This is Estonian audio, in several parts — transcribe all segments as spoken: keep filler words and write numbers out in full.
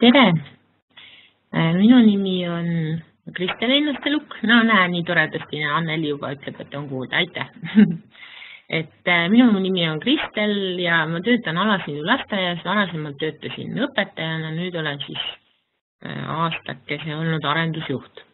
tere! Minu nimi on Kristel Einasteluk. No näe, nii toredasti. Anneli juba ütleb, et on kuulda. Aitäh! et minu nimi on Kristel ja ma töötan Alasniidu lasteaias. Varasemalt töötasin õpetajana, nüüd olen siis aastakese olnud arendusjuht.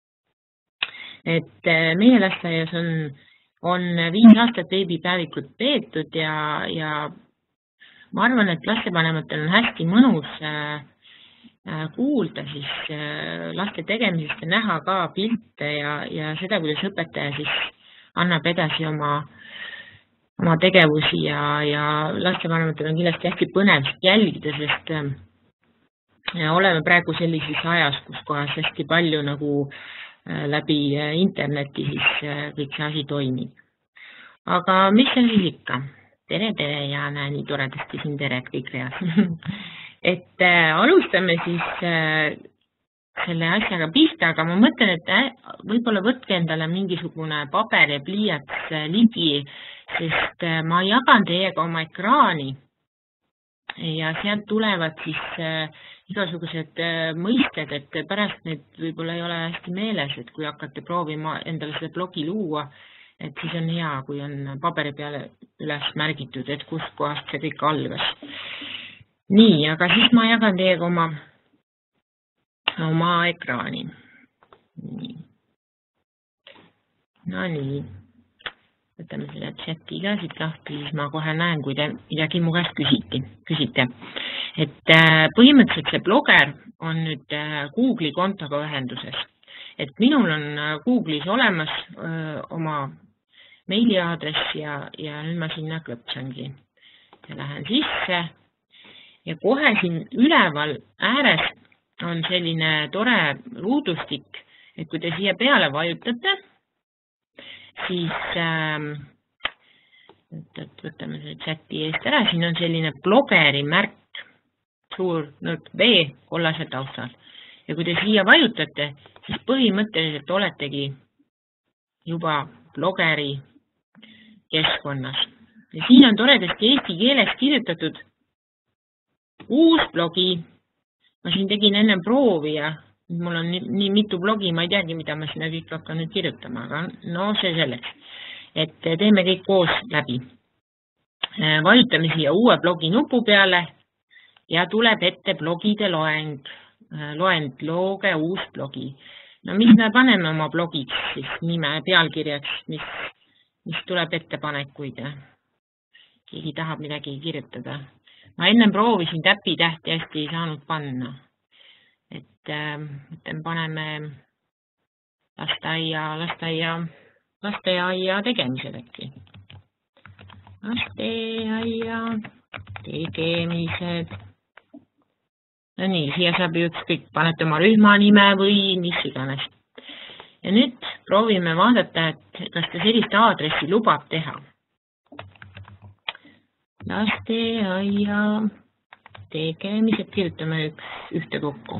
Et meie lasteaias on, on viis aastat veebipäevikut peetud ja, ja ma arvan, et lastevanematel on hästi mõnus kuulda siis laste tegemisest ja näha ka pilte ja, ja seda, kuidas õpetaja siis annab edasi oma, oma tegevusi ja, ja lastevanematel on kindlasti hästi põnev jälgida, sest ja oleme praegu sellises ajas, kus kohas hästi palju nagu läbi interneti siis kõik see asi toimib. Aga mis on siis ikka? Tere, tere ja näe nii toredasti siin tere kõik reas. Et äh, alustame siis äh, selle asjaga pihta, aga ma mõtlen, et äh, võib-olla võtke endale mingisugune paber ja pliiats äh, ligi, sest äh, ma jagan teiega oma ekraani ja sealt tulevad siis äh, igasugused äh, mõisted, et pärast need võib-olla ei ole hästi meeles, et kui hakkate proovima endale seda blogi luua, et siis on hea, kui on paberi peale üles märgitud, et kus kohast see kõik algas. Nii, aga siis ma jagan teiega oma, oma ekraani. Nii. No nii. Võtame selle chati ka siit lahti, siis ma kohe näen, kui te midagi mu käest küsiti, küsite. Et põhimõtteliselt see bloger on nüüd Google'i kontoga ühenduses. Et minul on Google'is olemas öö, oma meiliaadress ja, ja nüüd ma sinna klõpsangi. Ja lähen sisse. Ja kohe siin üleval ääres on selline tore ruudustik, et kui te siia peale vajutate, siis ähm, võtame selle chati eest ära, siin on selline blogeri märk, suur nõrk B kollase taustal. Ja kui te siia vajutate, siis põhimõtteliselt oletegi juba blogeri keskkonnas. Ja siin on toredasti eesti keeles kirjutatud uus blogi. Ma siin tegin enne proovi ja mul on nii, nii mitu blogi, ma ei teagi, mida ma sinna kõik hakkan nüüd kirjutama, aga no see selleks. Et teeme kõik koos läbi. Vajutame siia uue blogi nupu peale ja tuleb ette blogide loeng. Loend, looge uus blogi. No mis me paneme oma blogiks siis nime pealkirjaks, mis, mis tuleb ettepanekuid ja keegi tahab midagi kirjutada. Ma ennem proovisin täpitähti hästi ei saanud panna. Et äh, paneme lasteaia, lasteaia, lasteaia tegemised äkki. Lasteaia tegemised. No nii, siia saab ju ükskõik, panete oma rühma nime või mis iganes. Ja nüüd proovime vaadata, et kas ta sellist aadressi lubab teha. Lasteaia tegemised, kirjutame üks, ühte kokku.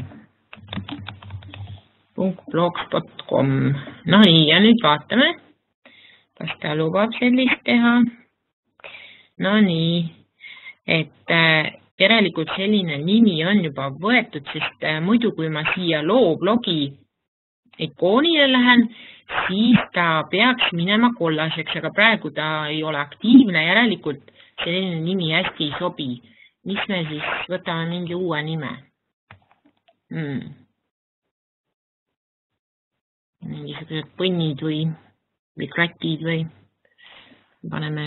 blogspot punkt com. No nii, ja nüüd vaatame, kas ta lubab sellist teha. No nii, et äh, järelikult selline nimi on juba võetud, sest äh, muidu kui ma siia loo blogi ikoonile lähen, siis ta peaks minema kollaseks, aga praegu ta ei ole aktiivne, järelikult selline nimi hästi ei sobi. Mis me siis võtame mingi uue nime? Hmm. Mingisugused põnnid või, või kratid või paneme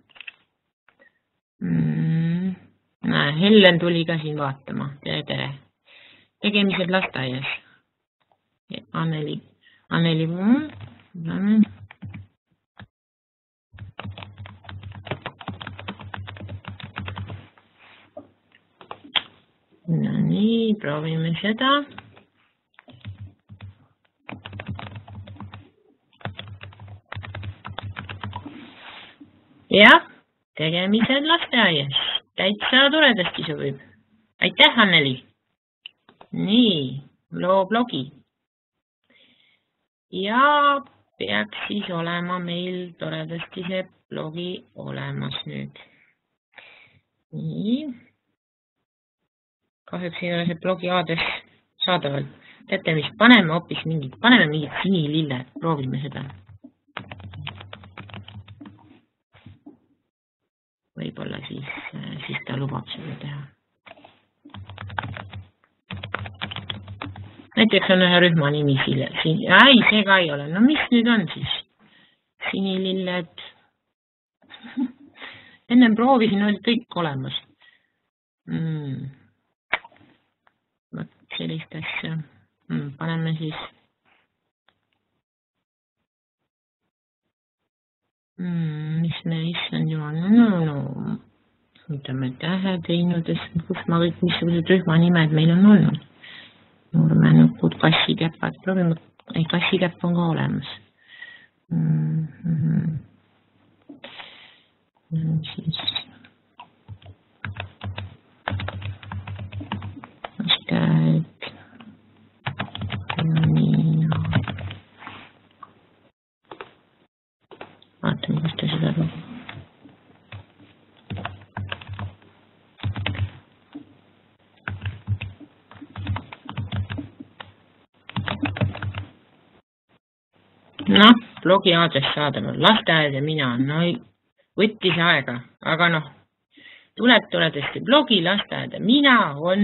hmm. Näe, Hellen tuli ka siin vaatama. Tere, tere. Tegemised lasteaias. Anneli. Anneli. Hmm. No nii, proovime seda. Jah, tegemised lasteaias. Täitsa toredasti sobib. Aitäh, Anneli. Nii, loo blogi. Ja peaks siis olema meil toredasti see blogi olemas nüüd. Nii. kahjuks ei ole see blogi aadress saadaval. Teate, mis paneme hoopis mingid, paneme mingid sinililled, proovime seda. Võib-olla siis, siis ta lubab seda teha. Näiteks on ühe rühma nimi siin. Ei, see ka ei ole. No mis nüüd on siis? Sinililled. Enne proovisin, olid kõik olemas. Mm. Võt sellist asja. Mm, paneme siis. Mm, mis me issand jumal. No, no, no. Mida me tähe teinud, kus ma kõik missugused rühma nimed meil on olnud. Nurmenukud, kassikäpad, proovime, ei kassikäpp on ka olemas. Mm-hmm. Siis käib nii vaatame, kus ta seda toob. Noh, blogi aadress saadaval, lasteaed ja mina, no võttis aega, aga noh, tuleb tuledesti blogi, lasteaed ja mina on,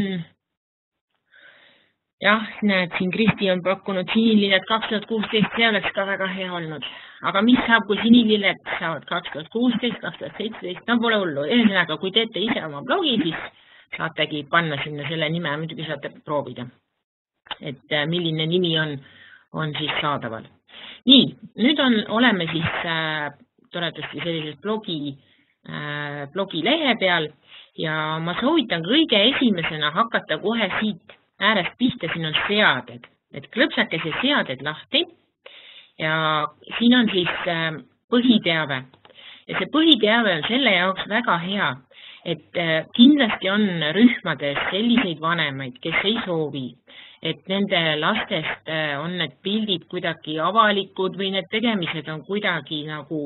jah, näed, siin Kristi on pakkunud sinililled kaks tuhat kuusteist, see oleks ka väga hea olnud, aga mis saab, kui sinililled saavad kaks tuhat kuusteist, kaks tuhat seitseteist, no pole hullu, ühesõnaga, kui teete ise oma blogi, siis saategi panna sinna selle nime, muidugi saate proovida, et milline nimi on, on siis saadaval. Nii, nüüd on, oleme siis äh, toredasti sellises blogi, äh, blogi lehe peal ja ma soovitan kõige esimesena hakata kohe siit äärest pihta, siin on seaded, et klõpsakese seaded lahti ja siin on siis äh, põhiteave ja see põhiteave on selle jaoks väga hea, et äh, kindlasti on rühmades selliseid vanemaid, kes ei soovi, et nende lastest on need pildid kuidagi avalikud või need tegemised on kuidagi nagu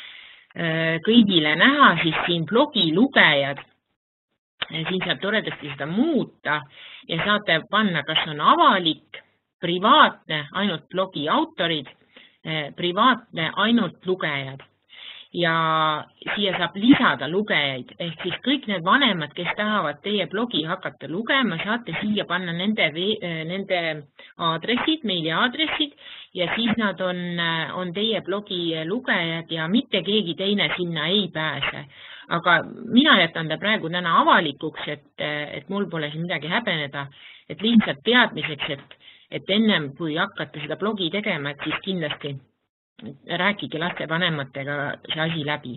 kõigile näha, siis siin blogi lugejad, siin saab toredasti seda muuta ja saate panna, kas on avalik, privaatne, ainult blogi autorid, privaatne, ainult lugejad. Ja siia saab lisada lugejaid, ehk siis kõik need vanemad, kes tahavad teie blogi hakata lugema, saate siia panna nende, nende aadressid, meili aadressid ja siis nad on, on teie blogi lugejad ja mitte keegi teine sinna ei pääse. Aga mina jätan ta praegu täna avalikuks, et, et mul pole siin midagi häbeneda, et lihtsalt teadmiseks, et, et ennem kui hakkate seda blogi tegema, et siis kindlasti rääkige lastevanematega see asi läbi.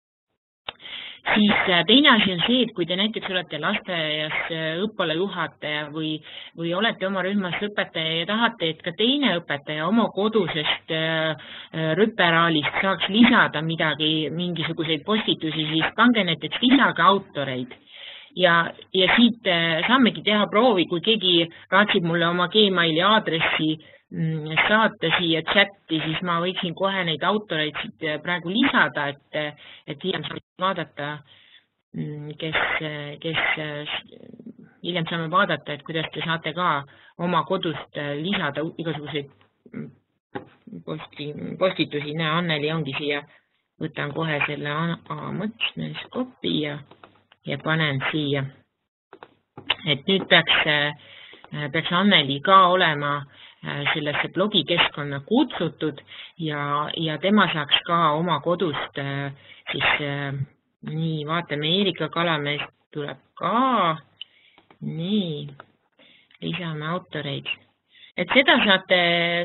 Siis teine asi on see, et kui te näiteks olete lasteaias õppealajuhataja või, või olete oma rühmas õpetaja ja tahate, et ka teine õpetaja oma kodusest rüperaalist saaks lisada midagi, mingisuguseid postitusi, siis pange näiteks lisage autoreid. Ja, ja siit saamegi teha proovi, kui keegi raatsib mulle oma Gmaili aadressi saata siia chatti, siis ma võiksin kohe neid autoreid siit praegu lisada, et, et hiljem saame vaadata, kes, kes, hiljem saame vaadata, et kuidas te saate ka oma kodust lisada igasuguseid posti, postitusi. Näe, Anneli ongi siia, võtan kohe selle A-mõtsmes kopi ja, ja panen siia. Et nüüd peaks, peaks Anneli ka olema sellesse blogikeskkonna kutsutud ja, ja tema saaks ka oma kodust siis nii, vaatame, Eerika Kalamees tuleb ka, nii, lisame autoreid. Et seda saate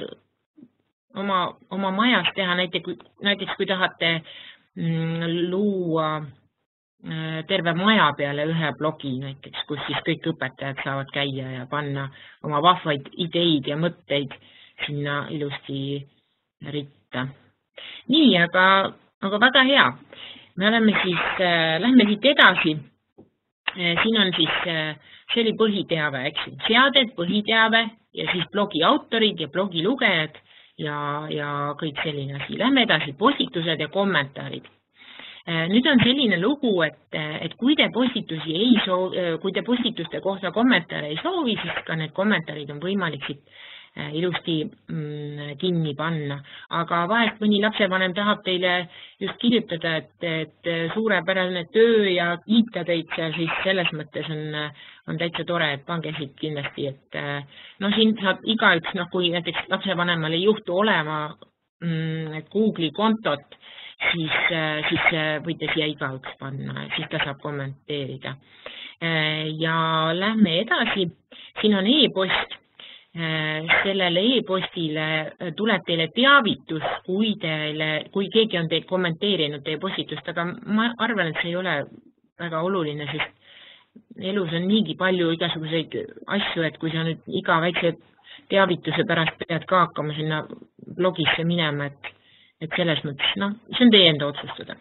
oma, oma majas teha, näiteks, näiteks kui tahate mm, luua terve maja peale ühe blogi näiteks, kus siis kõik õpetajad saavad käia ja panna oma vahvaid ideid ja mõtteid sinna ilusti ritta. Nii, aga, aga väga hea. Me oleme siis, äh, lähme siit edasi. Äh, siin on siis, äh, see oli põhiteave, eks, seaded, põhiteave ja siis blogi autorid ja blogi lugejad ja, ja kõik selline asi. Lähme edasi, postitused ja kommentaarid. Nüüd on selline lugu, et, et kui te postitusi ei soovi, kui te postituste kohta kommentaare ei soovi, siis ka need kommentaarid on võimalik siit ilusti kinni panna. Aga vahest mõni lapsevanem tahab teile just kirjutada, et, et suurepärane töö ja kiita teid seal, siis selles mõttes on, on täitsa tore, et pange siit kindlasti, et no siin saab igaüks, noh kui näiteks lapsevanemal ei juhtu olema Google'i kontot, siis, siis võite siia igaüks panna, siis ta saab kommenteerida. Ja lähme edasi, siin on e-post. Sellele e-postile tuleb teile teavitus, kui, teile, kui keegi on teid kommenteerinud teie postitust, aga ma arvan, et see ei ole väga oluline, sest elus on niigi palju igasuguseid asju, et kui sa nüüd iga väikse teavituse pärast pead ka hakkama sinna blogisse minema, et, et selles mõttes, noh, see on teie enda otsustada.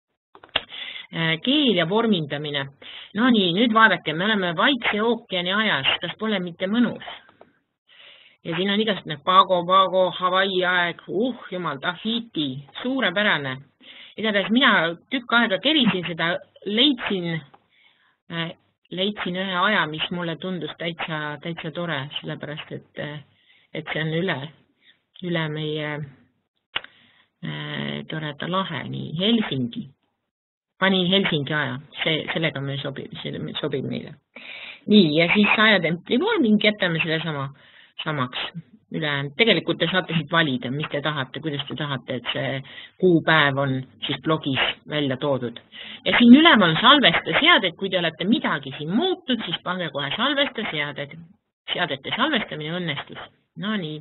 Keel ja vormindamine. No nii, nüüd vaadake, me oleme Vaikse ookeani ajas, kas pole mitte mõnus? Ja siin on igast need Pago, Pago, Hawaii aeg, uh, jumal, Tahiti, suurepärane. Igatahes mina tükk aega kerisin seda, leidsin, äh, leidsin ühe aja, mis mulle tundus täitsa, täitsa tore, sellepärast, et, et see on üle, üle meie äh, toreda lahe, nii Helsingi. Panin Helsingi aja, see, sellega me sobib, see sobib meile. Nii, ja siis ajatempli vorming, jätame selle sama. samaks üle. Tegelikult te saate siit valida, mis te tahate, kuidas te tahate, et see kuupäev on siis blogis välja toodud. Ja siin üleval on salvesta seaded, kui te olete midagi siin muutnud, siis pange kohe salvesta seaded. Seadete salvestamine õnnestus. No nii.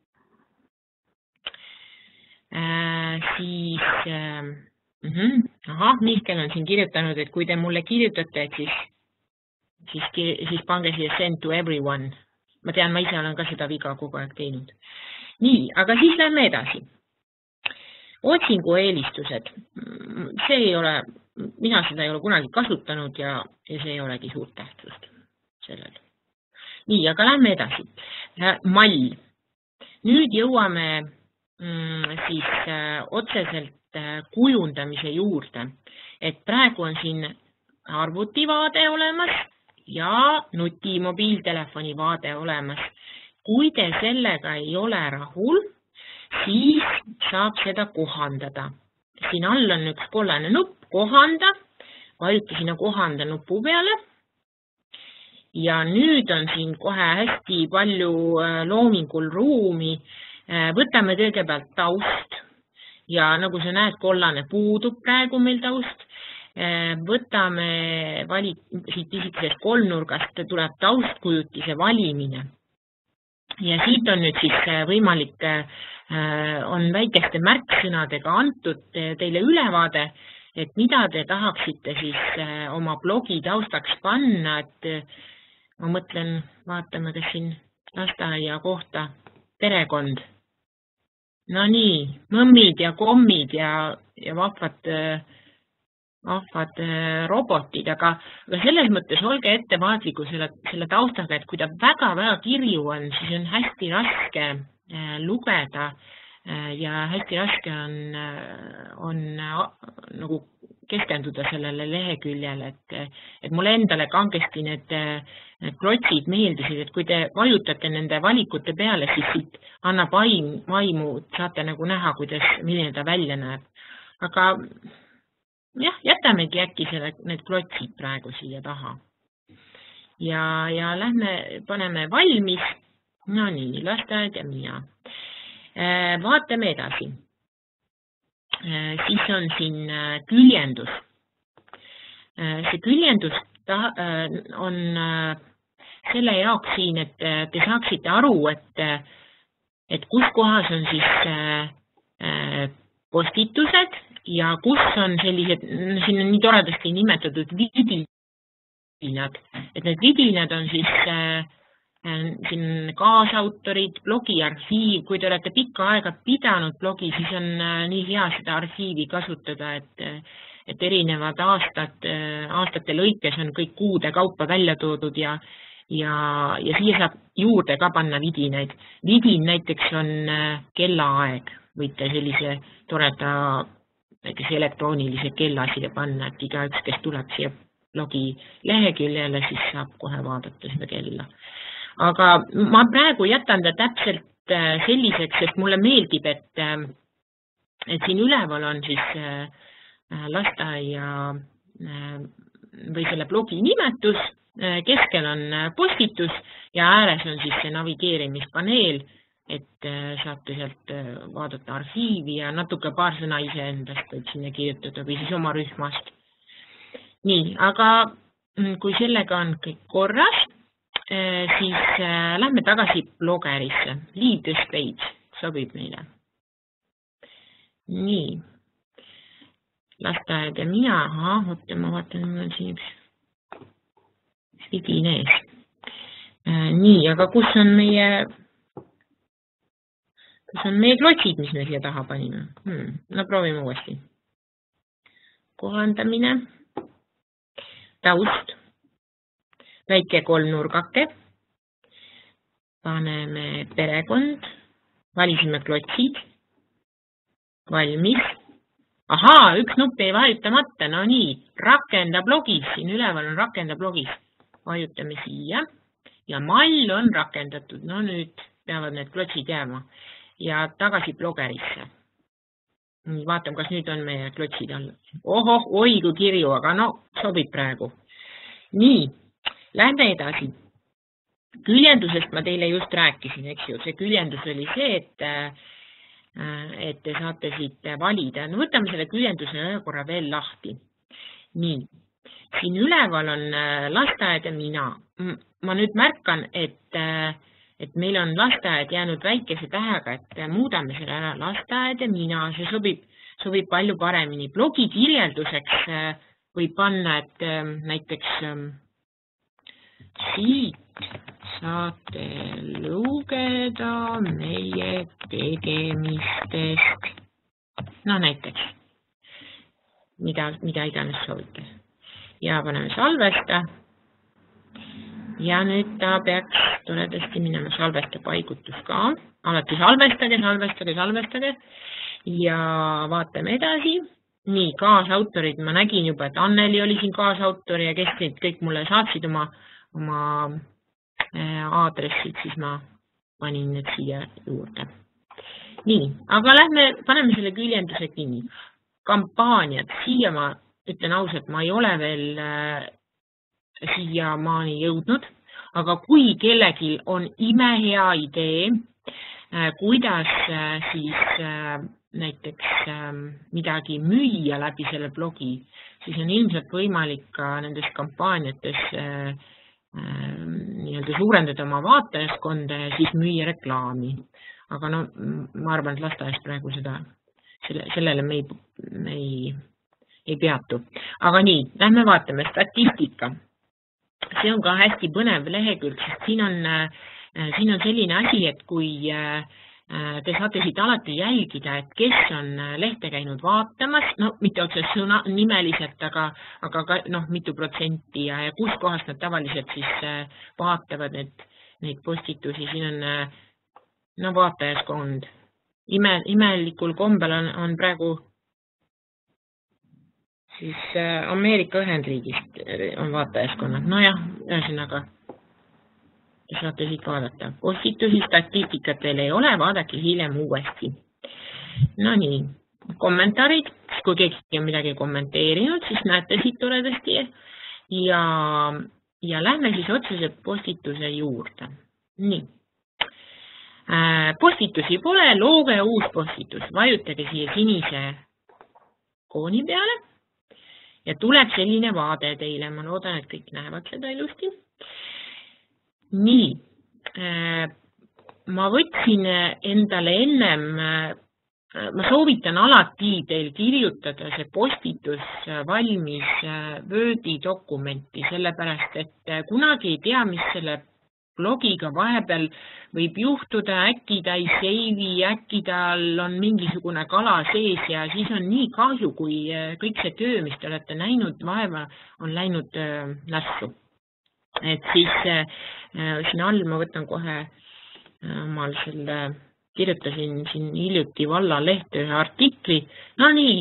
Äh, siis, äh, uh -huh. aha, Mihkel on siin kirjutanud, et kui te mulle kirjutate, et siis, siis, siis pange siia send to everyone. Ma tean, ma ise olen ka seda viga kogu aeg teinud. Nii, aga siis lähme edasi. Otsingu eelistused. See ei ole, mina seda ei ole kunagi kasutanud ja, ja see ei olegi suurt tähtsust sellel. Nii, aga lähme edasi. Mall. Nüüd jõuame mm, siis äh, otseselt äh, kujundamise juurde. Et praegu on siin arvutivaade olemas ja nuti mobiiltelefoni vaade olemas. Kui te sellega ei ole rahul, siis saab seda kohandada. Siin all on üks kollane nupp, kohanda, vajuta sinna kohanda nupu peale. Ja nüüd on siin kohe hästi palju loomingul ruumi. Võtame kõigepealt taust ja nagu sa näed, kollane puudub praegu meil taust. Võtame vali, siit pisikesest kolmnurgast tuleb taustkujutise valimine. Ja siit on nüüd siis võimalik, on väikeste märksõnadega antud teile ülevaade, et mida te tahaksite siis oma blogi taustaks panna, et ma mõtlen, vaatame, kas siin lasteaia kohta perekond. No nii, mõmmid ja kommid ja, ja vahvad vahvad robotid, aga, aga selles mõttes olge ettevaatliku selle, selle taustaga, et kui ta väga-väga kirju on, siis on hästi raske äh, lugeda äh, ja hästi raske on, on äh, nagu keskenduda sellele leheküljele, et, et mulle endale kangesti need, need klotsid meeldisid, et kui te vajutate nende valikute peale, siis siit annab vaim, vaimu, saate nagu näha, kuidas, milline ta välja näeb. Aga jah, jätamegi äkki selle, need klotsid praegu siia taha. Ja, ja lähme, paneme valmis. No nii, lasteaed ja mina. Vaatame edasi. Siis on siin küljendus. See küljendus on selle jaoks siin, et te saaksite aru, et, et kus kohas on siis postitused, ja kus on sellised, siin on nii toredasti nimetatud vidinad, et need vidinad on siis äh, siin kaasautorid, blogi arhiiv, kui te olete pikka aega pidanud blogi, siis on äh, nii hea seda arhiivi kasutada, et, et erinevad aastad, äh, aastate lõikes on kõik kuude kaupa välja toodud ja, ja, ja siia saab juurde ka panna vidinaid. Vidin näiteks on äh, kellaaeg, võite sellise toreda näiteks elektroonilise kella siia panna, et igaüks, kes tuleb siia blogi leheküljele, siis saab kohe vaadata seda kella. Aga ma praegu jätan ta täpselt selliseks, sest mulle meeldib, et, et siin üleval on siis lasteaia või selle blogi nimetus, keskel on postitus ja ääres on siis see navigeerimispaneel, et saate sealt vaadata arhiivi ja natuke paar sõna iseendast võib sinna kirjutada või siis oma rühmast. Nii, aga kui sellega on kõik korras, siis lähme tagasi blogerisse. Leave this page, sobib meile. Nii, lasteaed ja mina, aha, oota, ma vaatan, mul on siin üks vidin ees. Nii, aga kus on meie kus on meie klotsid, mis me siia taha panime? Hmm, no proovime uuesti. Kohandamine, taust, väike kolmnurgake, paneme perekond, valisime klotsid, valmis. Ahaa, üks nupp ei vajutamata, no nii, rakenda blogis, siin üleval on rakenda blogis. Vajutame siia ja mall on rakendatud, no nüüd peavad need klotsid jääma ja tagasi blogerisse. Vaatame, kas nüüd on meie klotsid all. Ohoh, oi kui kirju, aga no sobib praegu. Nii, lähme edasi. Küljendusest ma teile just rääkisin, eks ju. See küljendus oli see, et, et te saate siit valida. No võtame selle küljenduse ühe korra veel lahti. Nii, siin üleval on lasteaed ja mina. Ma nüüd märkan, et et meil on lasteaed jäänud väikese tähega, et muudame selle ära lasteaed ja mina, see sobib, sobib palju paremini. Blogi kirjelduseks võib panna, et näiteks siit saate lugeda meie tegemistest. No näiteks, mida, mida iganes soovite. Ja paneme salvesta. Ja nüüd ta peaks toredasti minema salveste paigutus ka. Alati salvestage, salvestage, salvestage. Ja vaatame edasi. Nii, kaasautorid. Ma nägin juba, et Anneli oli siin kaasautori ja kes neid kõik mulle saatsid oma, oma aadressid, siis ma panin need siia juurde. Nii, aga lähme, paneme selle küljenduse kinni. Kampaaniad. Siia ma ütlen ausalt, ma ei ole veel siia maani jõudnud, aga kui kellelgi on imehea idee, kuidas siis näiteks midagi müüa läbi selle blogi, siis on ilmselt võimalik ka nendes kampaaniates nii-öelda suurendada oma vaatajaskonda ja siis müüa reklaami. Aga no, ma arvan, et lasteaes praegu seda, sellele me ei, me ei, ei peatu. Aga nii, lähme vaatame statistika. See on ka hästi põnev lehekülg, sest siin on, siin on selline asi, et kui te saate siit alati jälgida, et kes on lehte käinud vaatamas, no mitte otse sõna nimeliselt, aga, aga ka, noh, mitu protsenti ja, ja kus kohast nad tavaliselt siis vaatavad need, neid postitusi. Siin on no, vaatajaskond. Ime, imelikul kombel on, on praegu siis Ameerika Ühendriigist on vaatajaskonnad. No jah, ühesõnaga, te saate siit vaadata. Postitusi statistikat veel ei ole, vaadake hiljem uuesti. No nii, kommentaarid, kui keegi on midagi kommenteerinud, siis näete siit toredasti ja, ja lähme siis otsese postituse juurde. Nii, postitusi pole, looge uus postitus, vajutage siia sinise kooni peale. Ja tuleb selline vaade teile. Ma loodan, et kõik näevad seda ilusti. Nii. Ma võtsin endale ennem, ma soovitan alati teil kirjutada see postitus valmis Wordi dokumenti, sellepärast, et kunagi ei tea, mis selle blogiga vahepeal võib juhtuda, äkki ta ei seivi, äkki tal on mingisugune kala sees ja siis on nii kahju, kui kõik see töö, mis te olete näinud, vaeva on läinud lässu. Et siis siin all ma võtan kohe omal selle, kirjutasin siin hiljuti Valla lehte ühe artikli. No nii,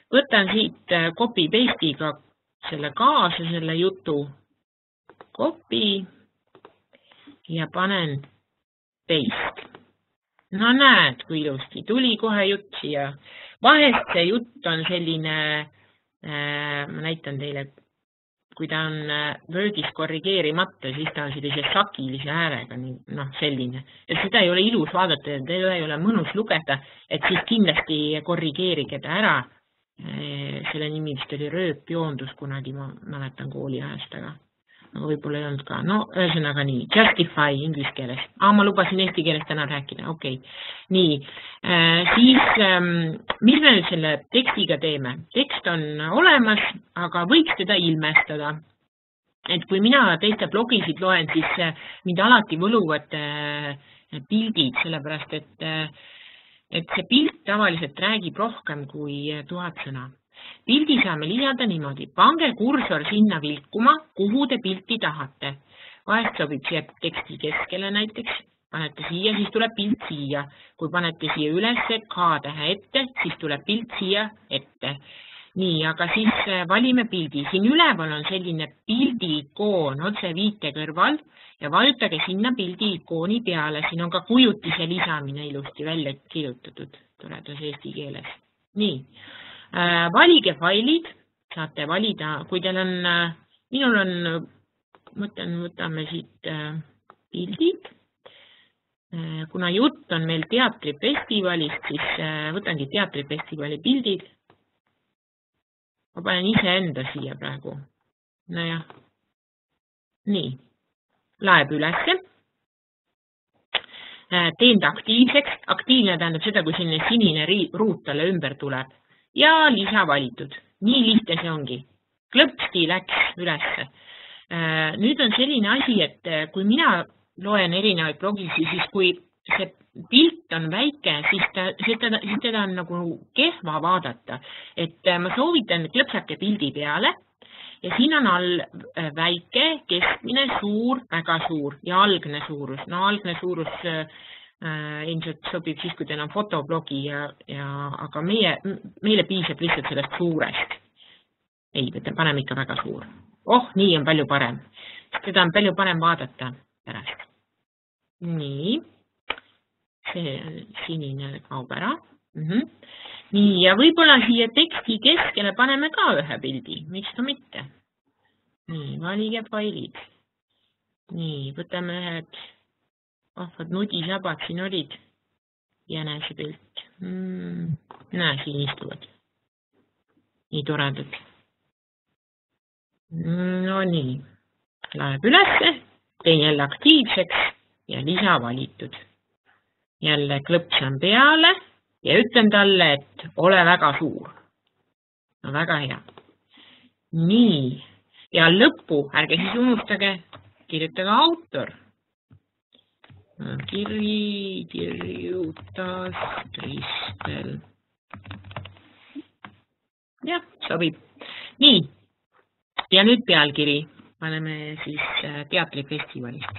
võtan siit copy paste'iga selle kaasa, selle jutu copy ja panen paste. No näed, kui ilusti tuli kohe jutt siia. Vahest see jutt on selline, äh, ma näitan teile, kui ta on Wordis korrigeerimata, siis ta on sellise sakilise äärega, noh selline. Ja seda ei ole ilus vaadata, ja teda ei ole mõnus lugeda, et siis kindlasti korrigeerige ta ära. Selle nimi vist oli rööpjoondus kunagi, ma mäletan kooli ajast, aga võib-olla ei olnud ka. No, ühesõnaga nii, justify inglise keeles. Ah, ma lubasin eesti keeles täna rääkida, okei. Okay. Nii, äh, siis ähm, mis me nüüd selle tekstiga teeme? Tekst on olemas, aga võiks teda ilmestada. Et kui mina teiste blogisid loen, siis äh, mind alati võluvad äh, pildid, sellepärast et äh, et see pilt tavaliselt räägib rohkem kui tuhat sõna. Pildi saame lisada niimoodi. Pange kursor sinna vilkuma, kuhu te pilti tahate. Vahest sobib siia teksti keskele näiteks. Panete siia, siis tuleb pilt siia. Kui panete siia üles K-tähe ette, siis tuleb pilt siia ette. Nii, aga siis valime pildi. Siin üleval on selline pildi ikoon otse viite kõrval ja vajutage sinna pildi ikooni peale. Siin on ka kujutise lisamine ilusti välja kirjutatud toredas eesti keeles. Nii, äh, valige failid, saate valida, kui teil on, äh, minul on, mõtlen, võtame siit äh, pildid. Äh, kuna jutt on meil teatrifestivalist, siis äh, võtangi teatrifestivali pildid. Ma panen ise enda siia praegu. Nojah. Nii. Laeb ülesse. Teen ta aktiivseks. Aktiivne tähendab seda, kui selline sinine ruut talle ümber tuleb. Ja lisa valitud. Nii lihtne see ongi. Klõpsti läks ülesse. Nüüd on selline asi, et kui mina loen erinevaid blogisi, siis kui see pilt on väike, siis, ta, siis, teda, siis teda on nagu kehva vaadata. Et ma soovitan klõpsake pildi peale ja siin on all väike, keskmine, suur, väga suur ja algne suurus. No algne suurus äh, ilmselt sobib siis, kui teil on fotoblogi, ja, ja, aga meie, meile piisab lihtsalt sellest suurest. Ei, paneme ikka väga suur. Oh, nii on palju parem. Teda on palju parem vaadata pärast. Nii. See sinine kaob ära. Mm -hmm. Nii, ja võib-olla siia teksti keskele paneme ka ühe pildi. Miks ka mitte? Nii, valige failid. Nii, võtame ühed vahvad nudisabad siin olid. Jänese pilt. Mm, näe, siin istuvad. Nii toredad. No nii. Laeb ülesse, teen jälle aktiivseks ja lisa valitud. Jälle klõpsan peale ja ütlen talle, et ole väga suur. No väga hea. Nii. Ja lõppu, ärge siis unustage, kirjutage autor. Kiri kirjutas Kristel. Jah, sobib. Nii. Ja nüüd pealkiri. Paneme siis teatrifestivalist.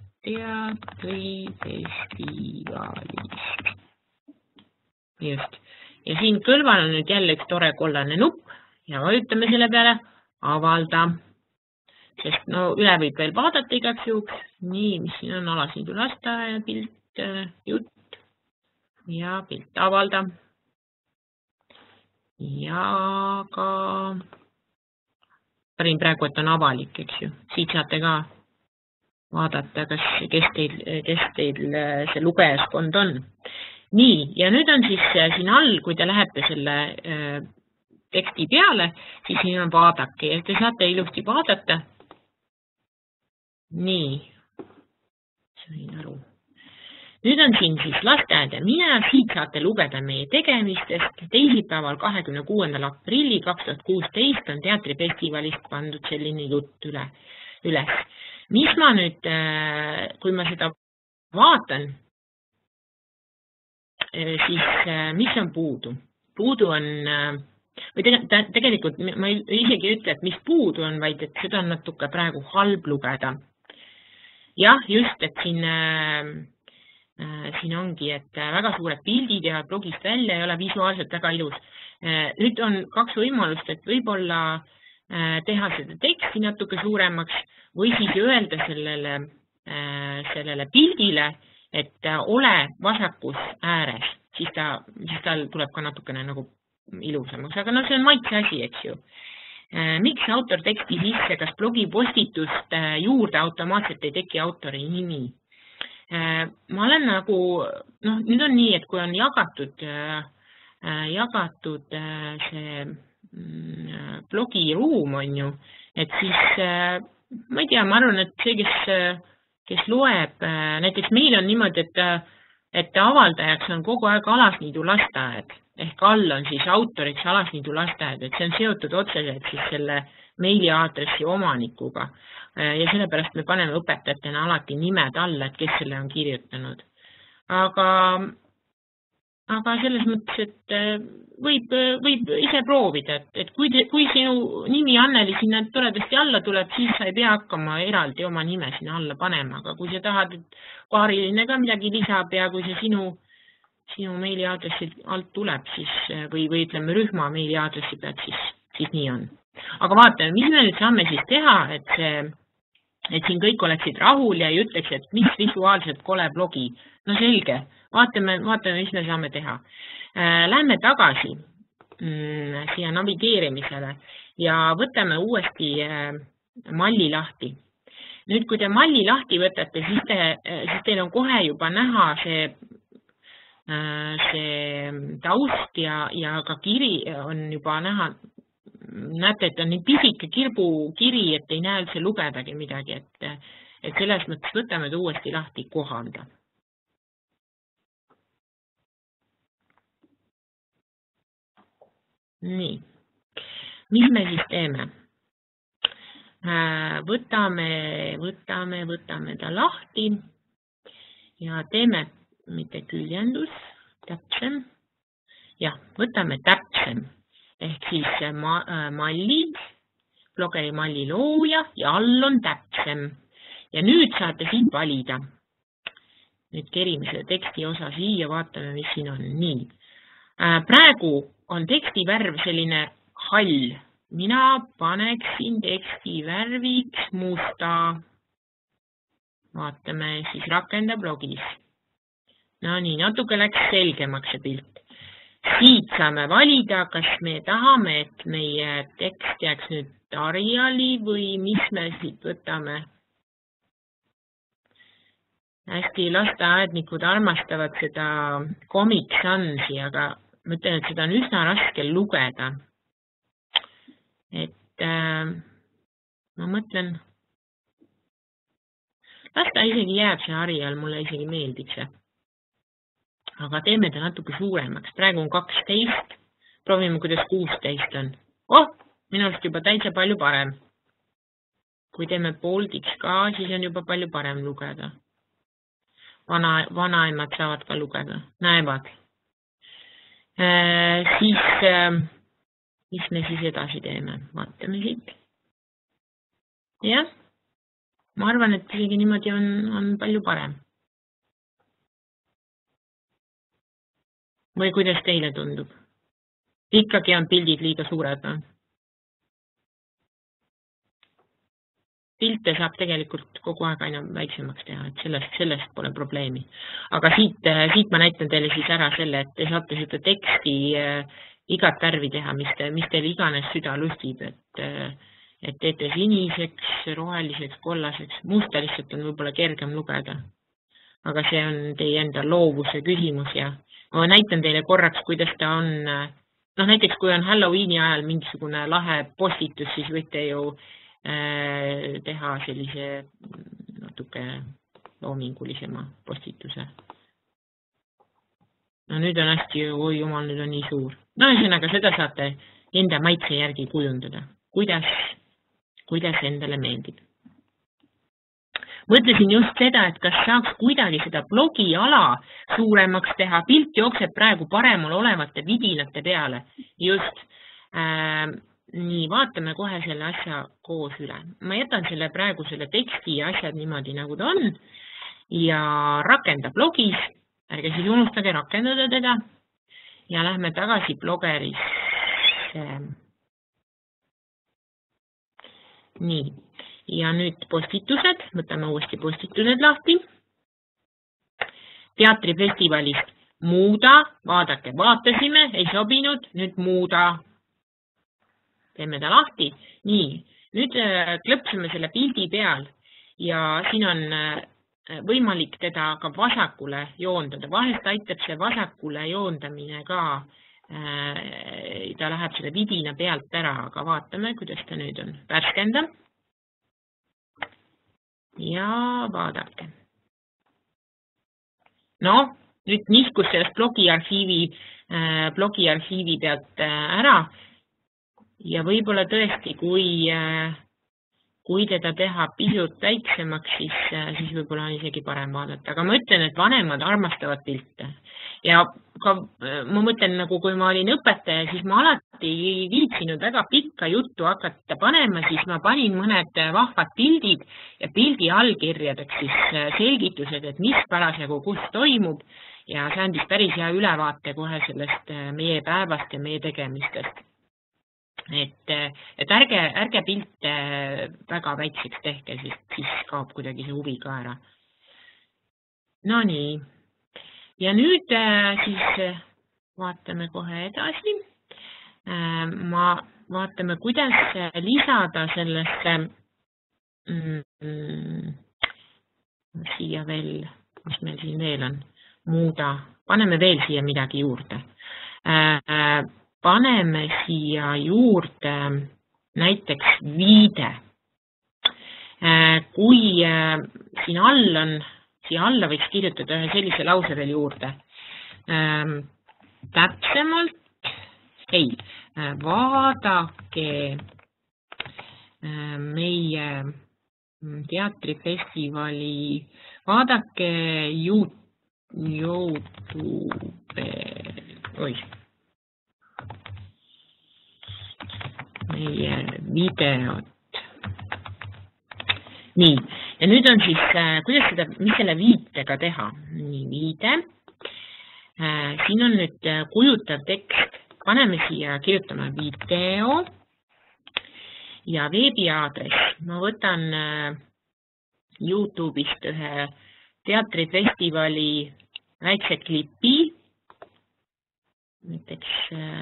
Teatrifestivalist. Just. Ja siin kõrval on nüüd jälle üks tore kollane nupp ja vajutame selle peale avalda. Sest no üle võib veel vaadata igaks juhuks. Nii, mis siin on alasindu lasteaia pilt, jutt ja pilt avalda. Ja ka parin praegu, et on avalik, eks ju. Siit saate ka vaadata, kas, kes teil, kes teil see lugejaskond on. Nii, ja nüüd on siis siin all, kui te lähete selle äh, teksti peale, siis siin on vaadake ja te saate ilusti vaadata. Nii, sain aru. Nüüd on siin siis lasteaed ja mina, siit saate lugeda meie tegemistest. Teisipäeval kahekümne kuuendal aprilli kaks tuhat kuusteist on teatrifestivalist pandud selline jutt üle, üles. Mis ma nüüd, kui ma seda vaatan, siis mis on puudu? Puudu on, või tegelikult ma isegi ütle, et mis puudu on, vaid et seda on natuke praegu halb lugeda. Jah, just, et siin, siin ongi, et väga suured pildid ja blogist välja ei ole visuaalselt väga ilus. Nüüd on kaks võimalust, et võib-olla teha seda teksti natuke suuremaks või siis öelda sellele, sellele pildile, et ole vasakus ääres, siis, ta, siis tal tuleb ka natukene nagu ilusamaks, aga no see on maitse asi, eks ju. Miks autor teksti sisse, kas blogi postitust juurde automaatselt ei teki autori nimi? Ma olen nagu, noh, nüüd on nii, et kui on jagatud, jagatud see blogi ruum on ju, et siis ma ei tea, ma arvan, et see, kes, kes loeb, näiteks meil on niimoodi, et, et avaldajaks on kogu aeg Alasniidu lasteaed, ehk all on siis autoriks Alasniidu lasteaed, et see on seotud otseselt siis selle meiliaadressi omanikuga ja sellepärast me paneme õpetajatena alati nimed alla, et kes selle on kirjutanud. Aga, aga selles mõttes, et võib, võib ise proovida, et, et kui, te, kui sinu nimi Anneli sinna toredasti alla tuleb, siis sa ei pea hakkama eraldi oma nime sinna alla panema, aga kui sa tahad, et paariline ka midagi lisab ja kui see sinu sinu meiliaadressi alt tuleb, siis, või, või ütleme rühma meiliaadressi pealt, siis, siis nii on. Aga vaatame, mis me nüüd saame siis teha, et, see, et siin kõik oleksid rahul ja ei ütleks, et mis visuaalselt kole blogi. No selge, vaatame, vaatame, mis me saame teha. Lähme tagasi mm, siia navigeerimisele ja võtame uuesti malli lahti. Nüüd, kui te malli lahti võtate, siis, te, siis teil on kohe juba näha see see taust ja, ja ka kiri on juba näha, näete, et on nii pisike kirbu kiri, et ei näe üldse lugedagi midagi, et, et selles mõttes võtame ta uuesti lahti kohalda. Nii, mis me siis teeme? Võtame, võtame, võtame ta lahti ja teeme mitte küljendus, täpsem. Jah, võtame täpsem. Ehk siis ma, malli, blogeri malli looja ja all on täpsem. Ja nüüd saate siit valida. Nüüd kerime selle teksti osa siia, vaatame, mis siin on. Nii. Praegu on teksti värv selline hall. Mina paneksin teksti värviks musta. Vaatame siis rakenda blogis. No nii, natuke läks selgemaks see pilt. Siit saame valida, kas me tahame, et meie tekst jääks nüüd Ariali või mis me siit võtame. Hästi lasteaednikud armastavad seda Comic Sansi, aga ma ütlen, et seda on üsna raske lugeda. Et äh, ma mõtlen, las ta isegi jääb see Arial, mulle isegi meeldib see. Aga teeme ta natuke suuremaks. Praegu on kaksteist. Proovime, kuidas kuusteist on. Oh, minust juba täitsa palju parem. Kui teeme pooldiks ka, siis on juba palju parem lugeda. Vana, vanaemad saavad ka lugeda. Näevad. Äh, siis, äh, mis me siis edasi teeme? Vaatame siit. Jah. Ma arvan, et isegi niimoodi on, on palju parem. Või kuidas teile tundub? Ikkagi on pildid liiga suured. No? Pilte saab tegelikult kogu aeg aina väiksemaks teha, et sellest, sellest pole probleemi. Aga siit, siit ma näitan teile siis ära selle, et te saate seda teksti äh, igat värvi teha, mis, te, mis teil iganes süda lustib, et, äh, et teete siniseks, roheliseks, kollaseks, musta lihtsalt on võib-olla kergem lugeda. Aga see on teie enda loovuse küsimus ja ma näitan teile korraks, kuidas ta on, noh näiteks kui on Halloweeni ajal mingisugune lahe postitus, siis võite ju äh, teha sellise natuke loomingulisema postituse. No nüüd on hästi, oi jumal, nüüd on nii suur. No ühesõnaga, seda saate enda maitse järgi kujundada, kuidas, kuidas endale meeldib. Mõtlesin just seda, et kas saaks kuidagi seda blogi ala suuremaks teha. Pilt jookseb praegu paremal olevate vidinate peale. Just. Äh, nii, vaatame kohe selle asja koos üle. Ma jätan selle praegu selle teksti ja asjad niimoodi nagu ta on. Ja rakenda blogis. Ärge siis unustage rakendada teda. Ja lähme tagasi blogerisse. nii, ja nüüd postitused, võtame uuesti postitused lahti. Teatrifestivalist muuda, vaadake, vaatasime, ei sobinud, nüüd muuda. Teeme ta lahti. Nii, nüüd klõpsime selle pildi peal ja siin on võimalik teda ka vasakule joondada. Vahest aitab see vasakule joondamine ka. Ta läheb selle vidina pealt ära, aga vaatame, kuidas ta nüüd on. Värskenda. Ja vaadake. No, nüüd niskus sellest blogiarhiivi, blogiarhiivi pealt ära ja võib-olla tõesti, kui, kui teda teha pisut väiksemaks, siis, siis võib-olla on isegi parem vaadata. Aga ma ütlen, et vanemad armastavad pilte. Ja ka ma mõtlen, nagu kui ma olin õpetaja, siis ma alati ei viitsinud väga pikka juttu hakata panema, siis ma panin mõned vahvad pildid ja pildi allkirjadeks siis selgitused, et mis parasjagu kus toimub ja see andis päris hea ülevaate kohe sellest meie päevast ja meie tegemistest. Et, et ärge, ärge pilte väga väikseks tehke, siis, siis kaob kuidagi see huvi ka ära. No nii. Ja nüüd siis vaatame kohe edasi. Ma vaatame, kuidas lisada sellesse mm, siia veel, mis meil siin veel on, muuda. Paneme veel siia midagi juurde. Paneme siia juurde näiteks viide. Kui siin all on, siia alla võiks kirjutada ühe sellise lause veel juurde. Täpsemalt, ei, vaadake meie teatrifestivali, vaadake YouTube, oi, meie videot. Nii, ja nüüd on siis, kuidas seda, mis selle viitega teha? Nii, viide. Siin on nüüd kujutav tekst. Paneme siia, kirjutame video ja veebiaadress. Ma võtan YouTube'ist ühe teatrifestivali väikse klipi. Näiteks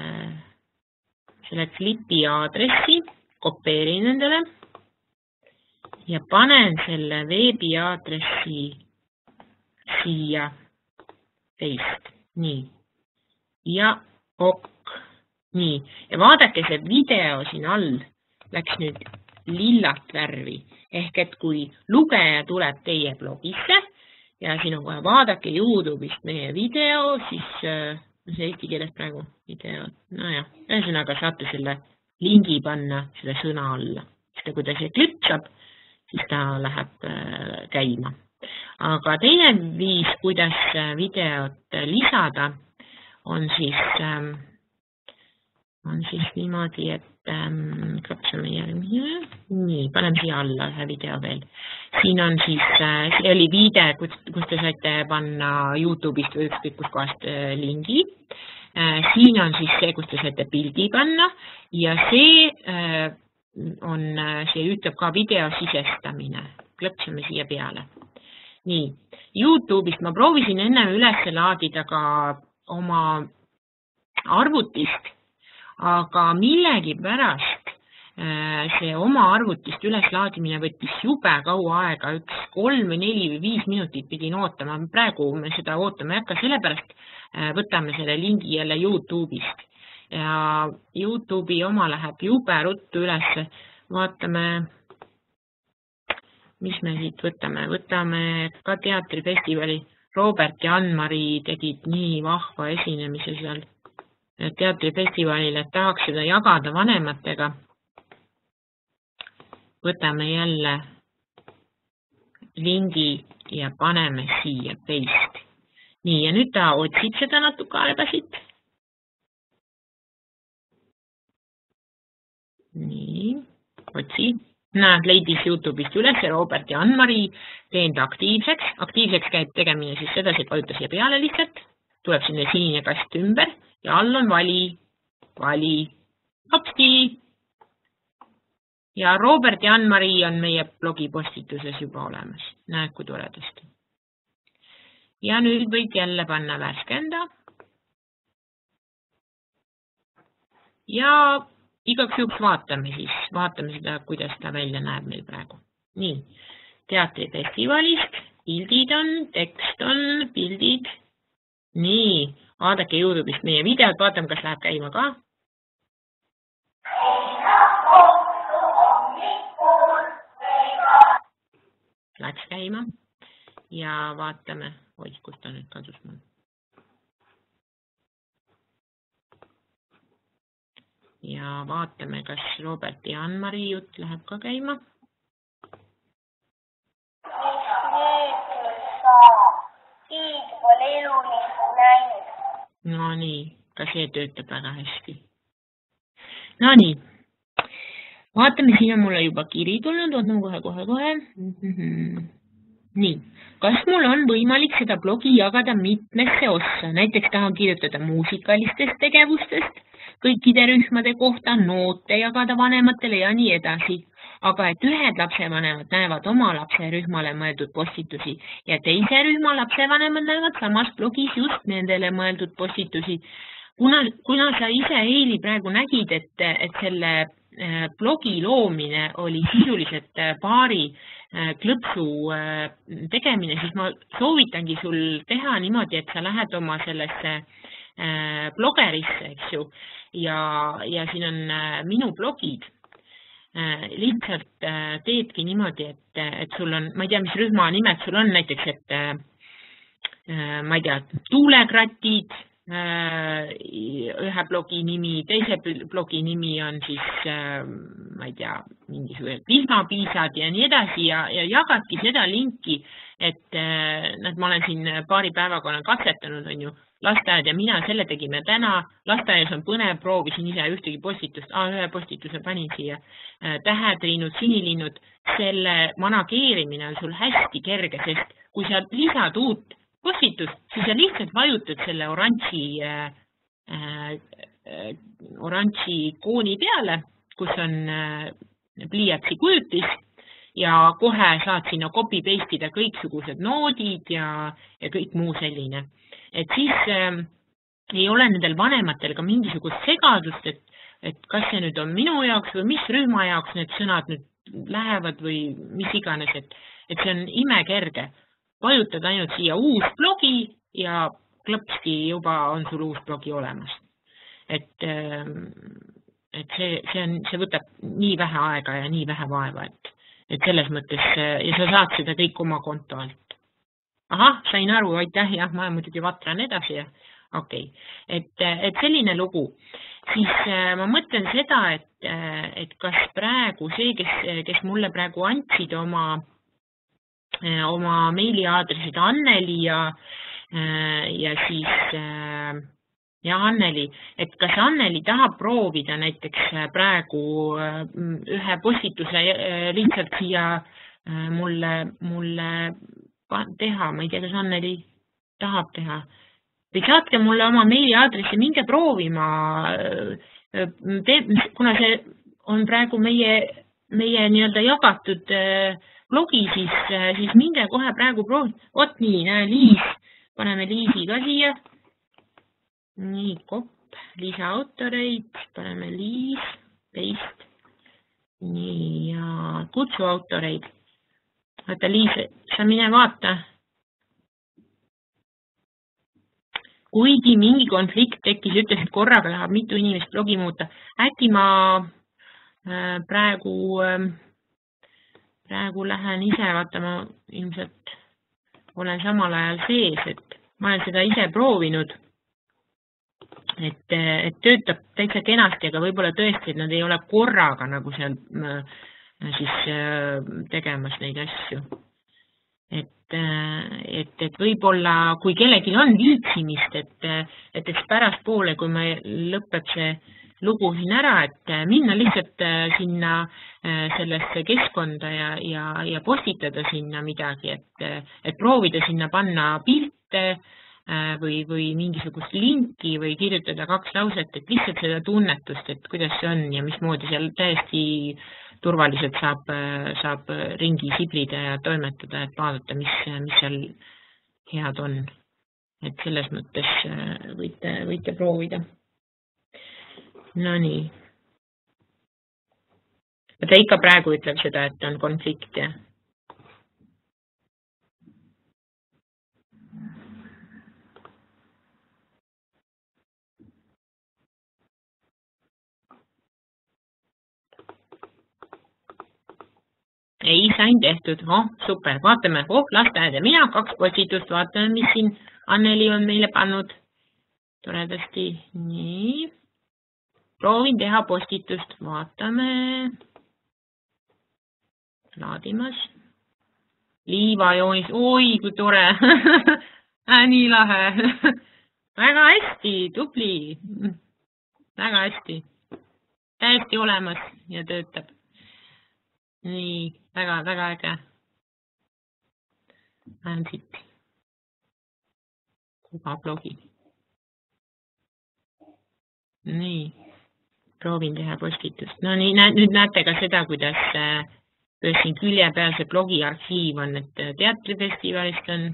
selle klipi aadressi, kopeerin endale ja panen selle veebiaadressi siia teist. Nii. Ja ok. Nii. Ja vaadake, see video siin all läks nüüd lillat värvi. Ehk et kui lugeja tuleb teie blogisse ja siin on kohe vaadake YouTube'ist meie video, siis see eesti keeles praegu video. No jah, ühesõnaga saate selle lingi panna selle sõna alla. Sest kui ta see klõpsab, siis ta läheb käima. Aga teine viis, kuidas videot lisada, on siis, on siis niimoodi, et klõpsame järgmine. Nii, paneme siia alla ühe video veel. Siin on siis, see oli viide, kus te saite panna YouTube'ist või ükskõik kus kohast lingi. Siin on siis see, kus te saite pildi panna ja see on, see ütleb ka video sisestamine. Klõpsame siia peale. Nii, YouTube'ist ma proovisin enne üles laadida ka oma arvutist, aga millegi pärast see oma arvutist üles laadimine võttis jube kaua aega, üks kolm, neli või viis minutit pidin ootama. Praegu me seda ootame jäkka, sellepärast võtame selle lingi jälle YouTube'ist. Ja YouTube'i oma läheb jube ruttu üles. Vaatame, mis me siit võtame. Võtame ka teatrifestivali. Robert ja Ann-Mari tegid nii vahva esinemise seal teatrifestivalil, et tahaks seda jagada vanematega. Võtame jälle lingi ja paneme siia paste. Nii, ja nüüd ta otsib seda natuke aega siit. Nii, otsi. Näed, leidis YouTube'ist üles Robert ja Ann-Mari, teen ta aktiivseks. Aktiivseks käib tegemine siis sedasi, et vajuta siia peale lihtsalt. Tuleb sinne sinine kast ümber ja all on vali, vali, hopsti! Ja Robert ja Ann-Mari on meie blogipostituses juba olemas. Näed, kui toredasti. Ja nüüd võid jälle panna värskenda. Ja igaks juhuks vaatame siis, vaatame seda, kuidas ta välja näeb meil praegu. Nii, teatrifestivalist, pildid on, tekst on, pildid. Nii, vaadake YouTube'ist meie videod, vaatame, kas läheb käima ka. Läks käima ja vaatame, oih, kus ta nüüd kadus mul. Ja vaatame, kas Robert ja Ann-Mari jutt läheb ka käima. Mis nüüd saab? Iid pole eluliselt näinud. No nii, ka see töötab väga hästi. No nii. Vaatame, siin on mulle juba kiri tulnud, ootame kohe, kohe, kohe. Mm-hmm. Nii, kas mul on võimalik seda blogi jagada mitmesse ossa? Näiteks tahan kirjutada muusikalistest tegevustest, kõikide rühmade kohta, noote jagada vanematele ja nii edasi. Aga et ühed lapsevanemad näevad oma lapserühmale mõeldud postitusi ja teise rühma lapsevanemad näevad samas blogis just nendele mõeldud postitusi. Kuna, kuna sa ise, Heili, praegu nägid, et, et selle blogi loomine oli sisuliselt paari klõpsu tegemine, siis ma soovitangi sul teha niimoodi, et sa lähed oma sellesse blogerisse, eks ju, ja, ja siin on minu blogid. Lihtsalt teedki niimoodi, et, et sul on, ma ei tea, mis rühma nimed sul on, näiteks, et ma ei tea, tuulekratid, ühe blogi nimi, teise blogi nimi on siis, ma ei tea, mingisugused vihmapiisad ja nii edasi ja, ja jagadki seda linki, et nad, ma olen siin paari päevaga olen katsetanud, on ju, lasteaed ja mina selle tegime täna, lasteaias on põnev, proovisin ise ühtegi postitust, ah, ühe postituse panin siia, tähetriinud, sinilinnud, selle manageerimine on sul hästi kerge, sest kui sa lisad uut postitus, siis sa lihtsalt vajutad selle oranži, äh, äh, oranži kooni peale, kus on äh, pliiatsi kujutis ja kohe saad sinna copy-paste'ida kõiksugused noodid ja, ja kõik muu selline. Et siis äh, ei ole nendel vanematel ka mingisugust segadust, et, et kas see nüüd on minu jaoks või mis rühma jaoks need sõnad nüüd lähevad või mis iganes, et, et see on imekerge. Vajutad ainult siia uus blogi ja klõpski juba on sul uus blogi olemas. Et, et see, see, on, see võtab nii vähe aega ja nii vähe vaeva, et, et selles mõttes, ja sa saad seda kõik oma konto alt. Ahah, sain aru, aitäh, jah, ma muidugi vatran edasi. Ja. Okei, okay. et, et selline lugu. Siis ma mõtlen seda, et, et kas praegu see, kes, kes mulle praegu andsid oma oma meiliaadressid Anneli ja, ja siis ja Anneli, et kas Anneli tahab proovida näiteks praegu ühe postituse lihtsalt siia mulle, mulle teha, ma ei tea, kas Anneli tahab teha. Või saatke mulle oma meiliaadressi, minge proovima, kuna see on praegu meie, meie nii-öelda jagatud blogi, siis, siis minge kohe praegu proovi. Ot nii, näe, Liis. Paneme Liisi ka siia. Nii, kopp, Liisa autoreid. Paneme Liis, teist. Nii, ja kutsu autoreid. Vaata, Liis, sa mine vaata. Kuigi mingi konflikt tekkis, ütles, et korraga tahab mitu inimest blogi muuta. Äkki ma äh, praegu... Äh, Praegu lähen ise, vaata, ma ilmselt olen samal ajal sees, et ma olen seda ise proovinud, et, et töötab täitsa kenasti, aga võib-olla tõesti, et nad ei ole korraga nagu seal siis tegemas neid asju. Et, et, et võib-olla, kui kellelgi on viitsimist, et, et eks pärast poole, kui me lõpeb see lugu siin ära, et minna lihtsalt sinna sellesse keskkonda ja, ja, ja postitada sinna midagi, et, et proovida sinna panna pilte, või, või mingisugust linki või kirjutada kaks lauset, et lihtsalt seda tunnetust, et kuidas see on ja mismoodi seal täiesti turvaliselt saab, saab ringi siblida ja toimetada, et vaadata, mis, mis seal head on. Et selles mõttes võite, võite proovida. No nii. Ta ikka praegu ütleb seda, et on konflikt, jah. Ei, sain tehtud. Oh, super. Vaatame. Oh, lasteaed ja mina. Kaks postitust. Vaatame, mis siin Anneli on meile pannud. Toredasti. Nii. Proovin teha postitust. Vaatame. Laadimas. Liivajoonis. Oi, kui tore. Nii lahe. Väga hästi. Tubli. Väga hästi. Täiesti olemas ja töötab. Nii, väga, väga äge. Lähen siit. Kuva blogi. Nii, proovin teha postitust. No nii, nüüd näete ka seda, kuidas siin külje peal see blogi arhiiv on, et teatrifestivalist on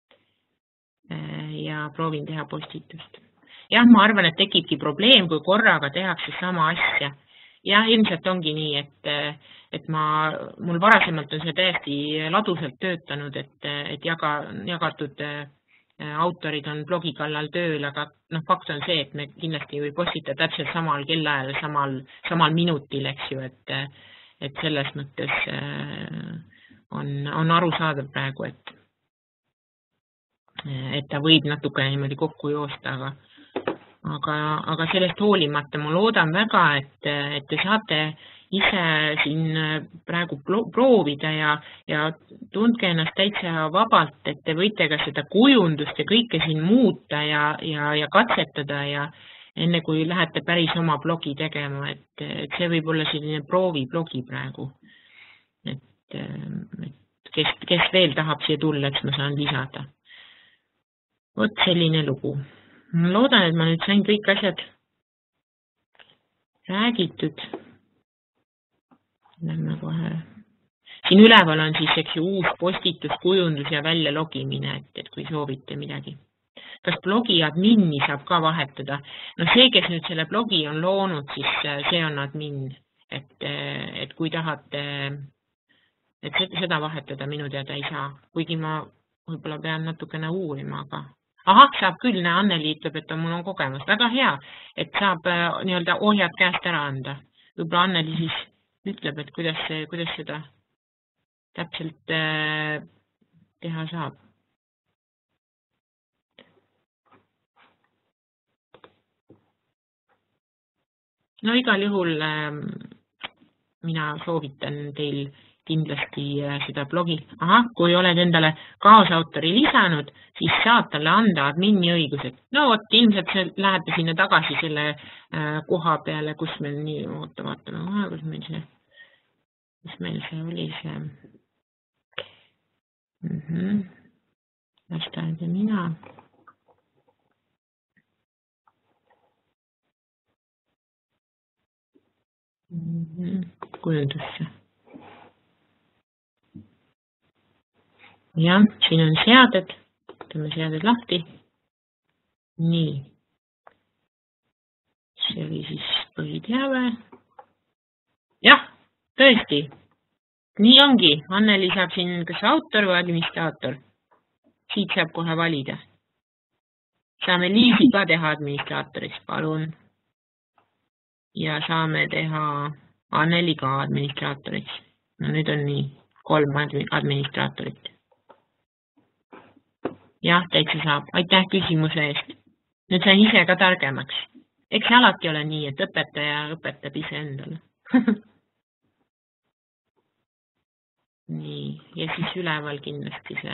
ja proovin teha postitust. Jah, ma arvan, et tekibki probleem, kui korraga tehakse sama asja. Jah, ilmselt ongi nii, et, et ma, mul varasemalt on see täiesti ladusalt töötanud, et, et jaga, jagatud autorid on blogi kallal tööl, aga noh, fakt on see, et me kindlasti ei postita täpselt samal kellaajal, samal, samal minutil, eks ju, et, et selles mõttes on, on arusaadav praegu, et, et ta võib natuke niimoodi kokku joosta, aga Aga, aga sellest hoolimata ma loodan väga, et, et te saate ise siin praegu proovida ja, ja tundke ennast täitsa vabalt, et te võite ka seda kujundust ja kõike siin muuta ja, ja, ja katsetada ja enne kui lähete päris oma blogi tegema, et, et see võib olla selline prooviblogi praegu. Et, et kes, kes veel tahab siia tulla, et ma saan lisada. Vot selline lugu. Ma loodan, et ma nüüd sain kõik asjad räägitud. Lähme kohe. Siin üleval on siis eks ju uus postitus, kujundus ja välja logimine, et, et kui soovite midagi. Kas blogi admini saab ka vahetada? No see, kes nüüd selle blogi on loonud, siis see on admin. Et, et kui tahate, et seda vahetada minu teada ei saa. Kuigi ma võib-olla pean natukene uurima, aga... Aha, saab küll, Anneli ütleb, et mul on kogemus. Väga hea, et saab nii-öelda ohjad käest ära anda. Võib-olla Anneli siis ütleb, et kuidas, kuidas seda täpselt teha saab. No igal juhul mina soovitan teil kindlasti seda blogi. Aha, kui oled endale kaasautori lisanud, siis saad talle anda admini õigused. No vot, ilmselt lähete sinna tagasi selle koha peale, kus meil nii, oota, vaatame, kus meil see, kus meil see oli see. Mhm. Lasteaed ja mina. Mhm. Kujundusse. Jah, siin on seaded, teeme seaded lahti. Nii. See oli siis põhiteave. Jah, tõesti. Nii ongi. Anneli saab siin kas autor või administraator. Siit saab kohe valida. Saame Liisi ka teha administraatoriks, palun. Ja saame teha Anneli ka administraatoriks. No nüüd on nii. Kolm administraatorit. Jah, täitsa saab. Aitäh küsimuse eest. Nüüd sain ise ka targemaks. Eks alati ole nii, et õpetaja õpetab ise endale. Nii, ja siis üleval kindlasti see.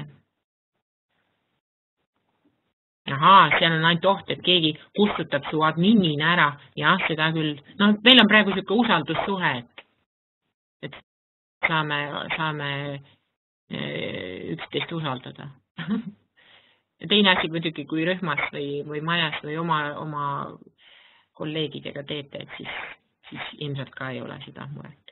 Ahaa, seal on ainult oht, et keegi kustutab su adminina ära. Jah, seda küll. No, meil on praegu siuke usaldussuhe, et, et saame, saame üksteist usaldada. Ja teine asi muidugi, kui rühmas või, või majas või oma, oma kolleegidega teete, et siis, siis ilmselt ka ei ole seda muret.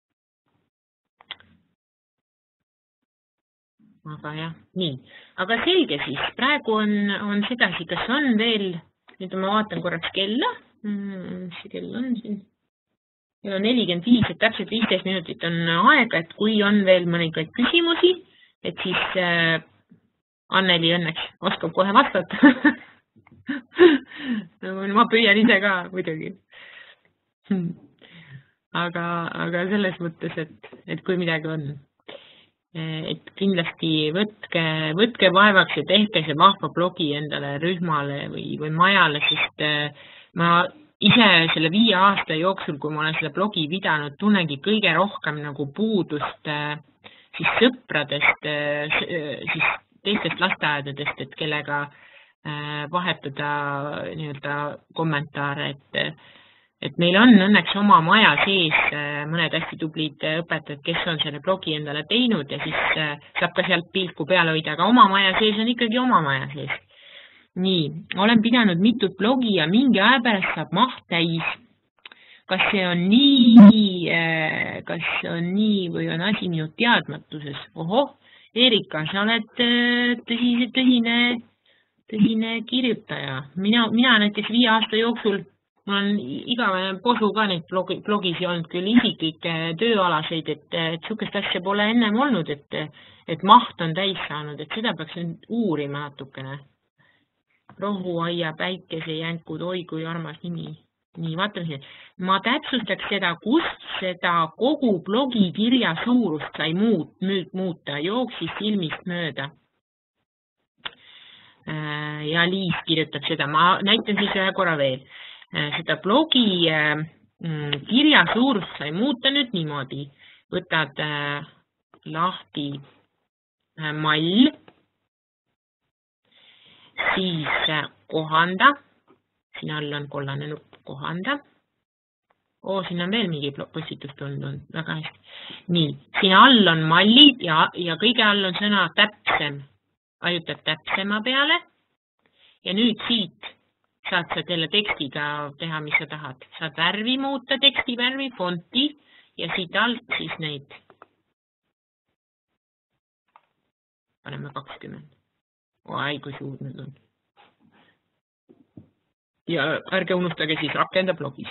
Aga jah, nii. Aga selge siis, praegu on, on sedasi, kas on veel, nüüd ma vaatan korraks kella, mis see kell on siin? Meil on nelikümmend viis, et täpselt viisteist minutit on aega, et kui on veel mõningaid küsimusi, et siis äh, Anneli õnneks oskab kohe vastata. Ma püüan ise ka muidugi. Aga, aga selles mõttes, et, et kui midagi on, et kindlasti võtke, võtke vaevaks ja tehke see vahva blogi endale rühmale või, või majale, sest ma ise selle viie aasta jooksul, kui ma olen selle blogi pidanud, tunnengi kõige rohkem nagu puudust siis sõpradest, siis teistest lasteaedadest, et kellega vahetada nii-öelda kommentaare, et, et meil on õnneks oma maja sees mõned hästi tublid õpetajad, kes on selle blogi endale teinud ja siis saab ka sealt pilku peale hoida, aga oma maja sees on ikkagi oma maja sees. Nii, olen pidanud mitut blogi ja mingi aja pärast saab maht täis. Kas see on nii, kas see on nii või on asi minu teadmatuses? Ohoh, Erika, sa oled tõsine, tõsine, tõsine kirjutaja. Mina, mina näiteks viie aasta jooksul, mul on igavene posu ka neid blogi, blogis ja olnud küll isiklikke tööalaseid, et, et sukest asja pole ennem olnud, et, et maht on täis saanud, et seda peaks nüüd uurima natukene. Rohuaia päikesejänkud, oi kui armas nimi. Nii, vaatame siin. Ma täpsustaks seda, kust seda kogu blogi kirja suurust sai muut, muuta, jooksis silmist mööda. Ja Liis kirjutab seda. Ma näitan siis ühe korra veel. Seda blogi kirja suurust sai muuta nüüd niimoodi. Võtad lahti mall. Siis kohanda, siin all on kollane nupp, kohanda. Oo, siin on veel mingi postitus tulnud, väga hästi. Nii, siin all on mallid ja, ja kõige all on sõna täpsem. Ajutad täpsema peale ja nüüd siit saad sa selle tekstiga teha, mis sa tahad. Saad värvi muuta, teksti värvi, fonti ja siit alt siis neid. Paneme kakskümmend. Ai, kui suur nüüd on. Ja ärge unustage siis rakenda blogis.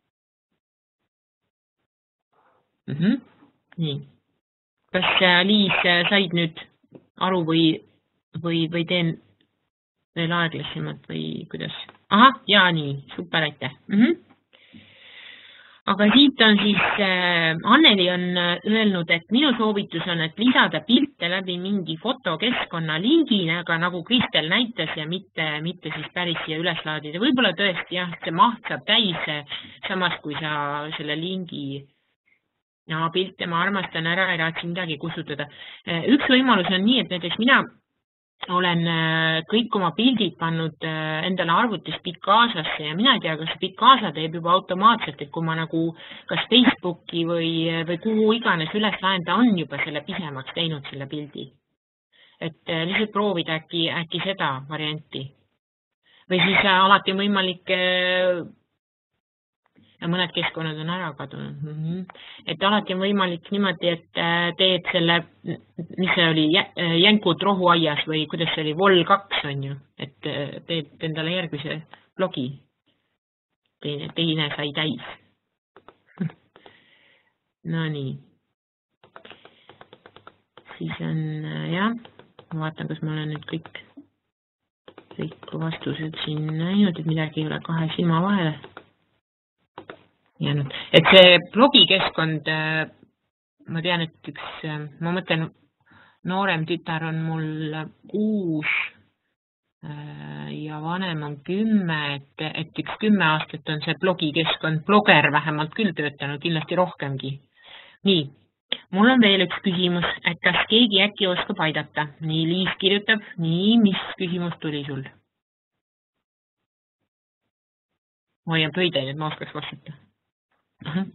Mm -hmm. Nii. Kas Liis said nüüd aru või, või, või teen veel aeglasemalt või kuidas? Aha, ja nii, super, aitäh. Mm -hmm. Aga siit on siis, äh, Anneli on öelnud, et minu soovitus on, et lisada pilte läbi mingi fotokeskkonna lingina, aga nagu Kristel näitas ja mitte, mitte siis päris siia üles laadida. Võib-olla tõesti jah, see maht saab täis, samas kui sa selle lingi ja pilte ma armastan ära, ei raatsi midagi kustutada. Üks võimalus on nii, et näiteks mina olen kõik oma pildid pannud endale arvutis Picassasse ja mina ei tea, kas Picassa teeb juba automaatselt, et kui ma nagu kas Facebooki või, või kuhu iganes üles laen, ta on juba selle pisemaks teinud selle pildi. Et lihtsalt proovida äkki, äkki seda varianti. Või siis alati on võimalik, ja mõned keskkonnad on ära kadunud. Mm-hmm. Et alati on võimalik niimoodi, et teed selle, mis see oli, jänkud rohuaias või kuidas see oli, vol kaks on ju, et teed endale järgmise blogi. Teine, teine sai täis. No nii. Siis on, jah, ma vaatan, kas ma olen nüüd kõik, kõik vastused siin näinud, et midagi ei ole kahe silma vahele. Jäänud. Et see blogikeskkond, ma tean, et üks, ma mõtlen, noorem tütar on mul kuus ja vanem on kümme, et, et üks kümme aastat on see blogikeskkond, bloger vähemalt küll töötanud, kindlasti rohkemgi. Nii, mul on veel üks küsimus, et kas keegi äkki oskab aidata? Nii, Liis kirjutab, nii, mis küsimus tuli sul? Ma hoian pöideid, et ma oskaks vastata. Uh-huh.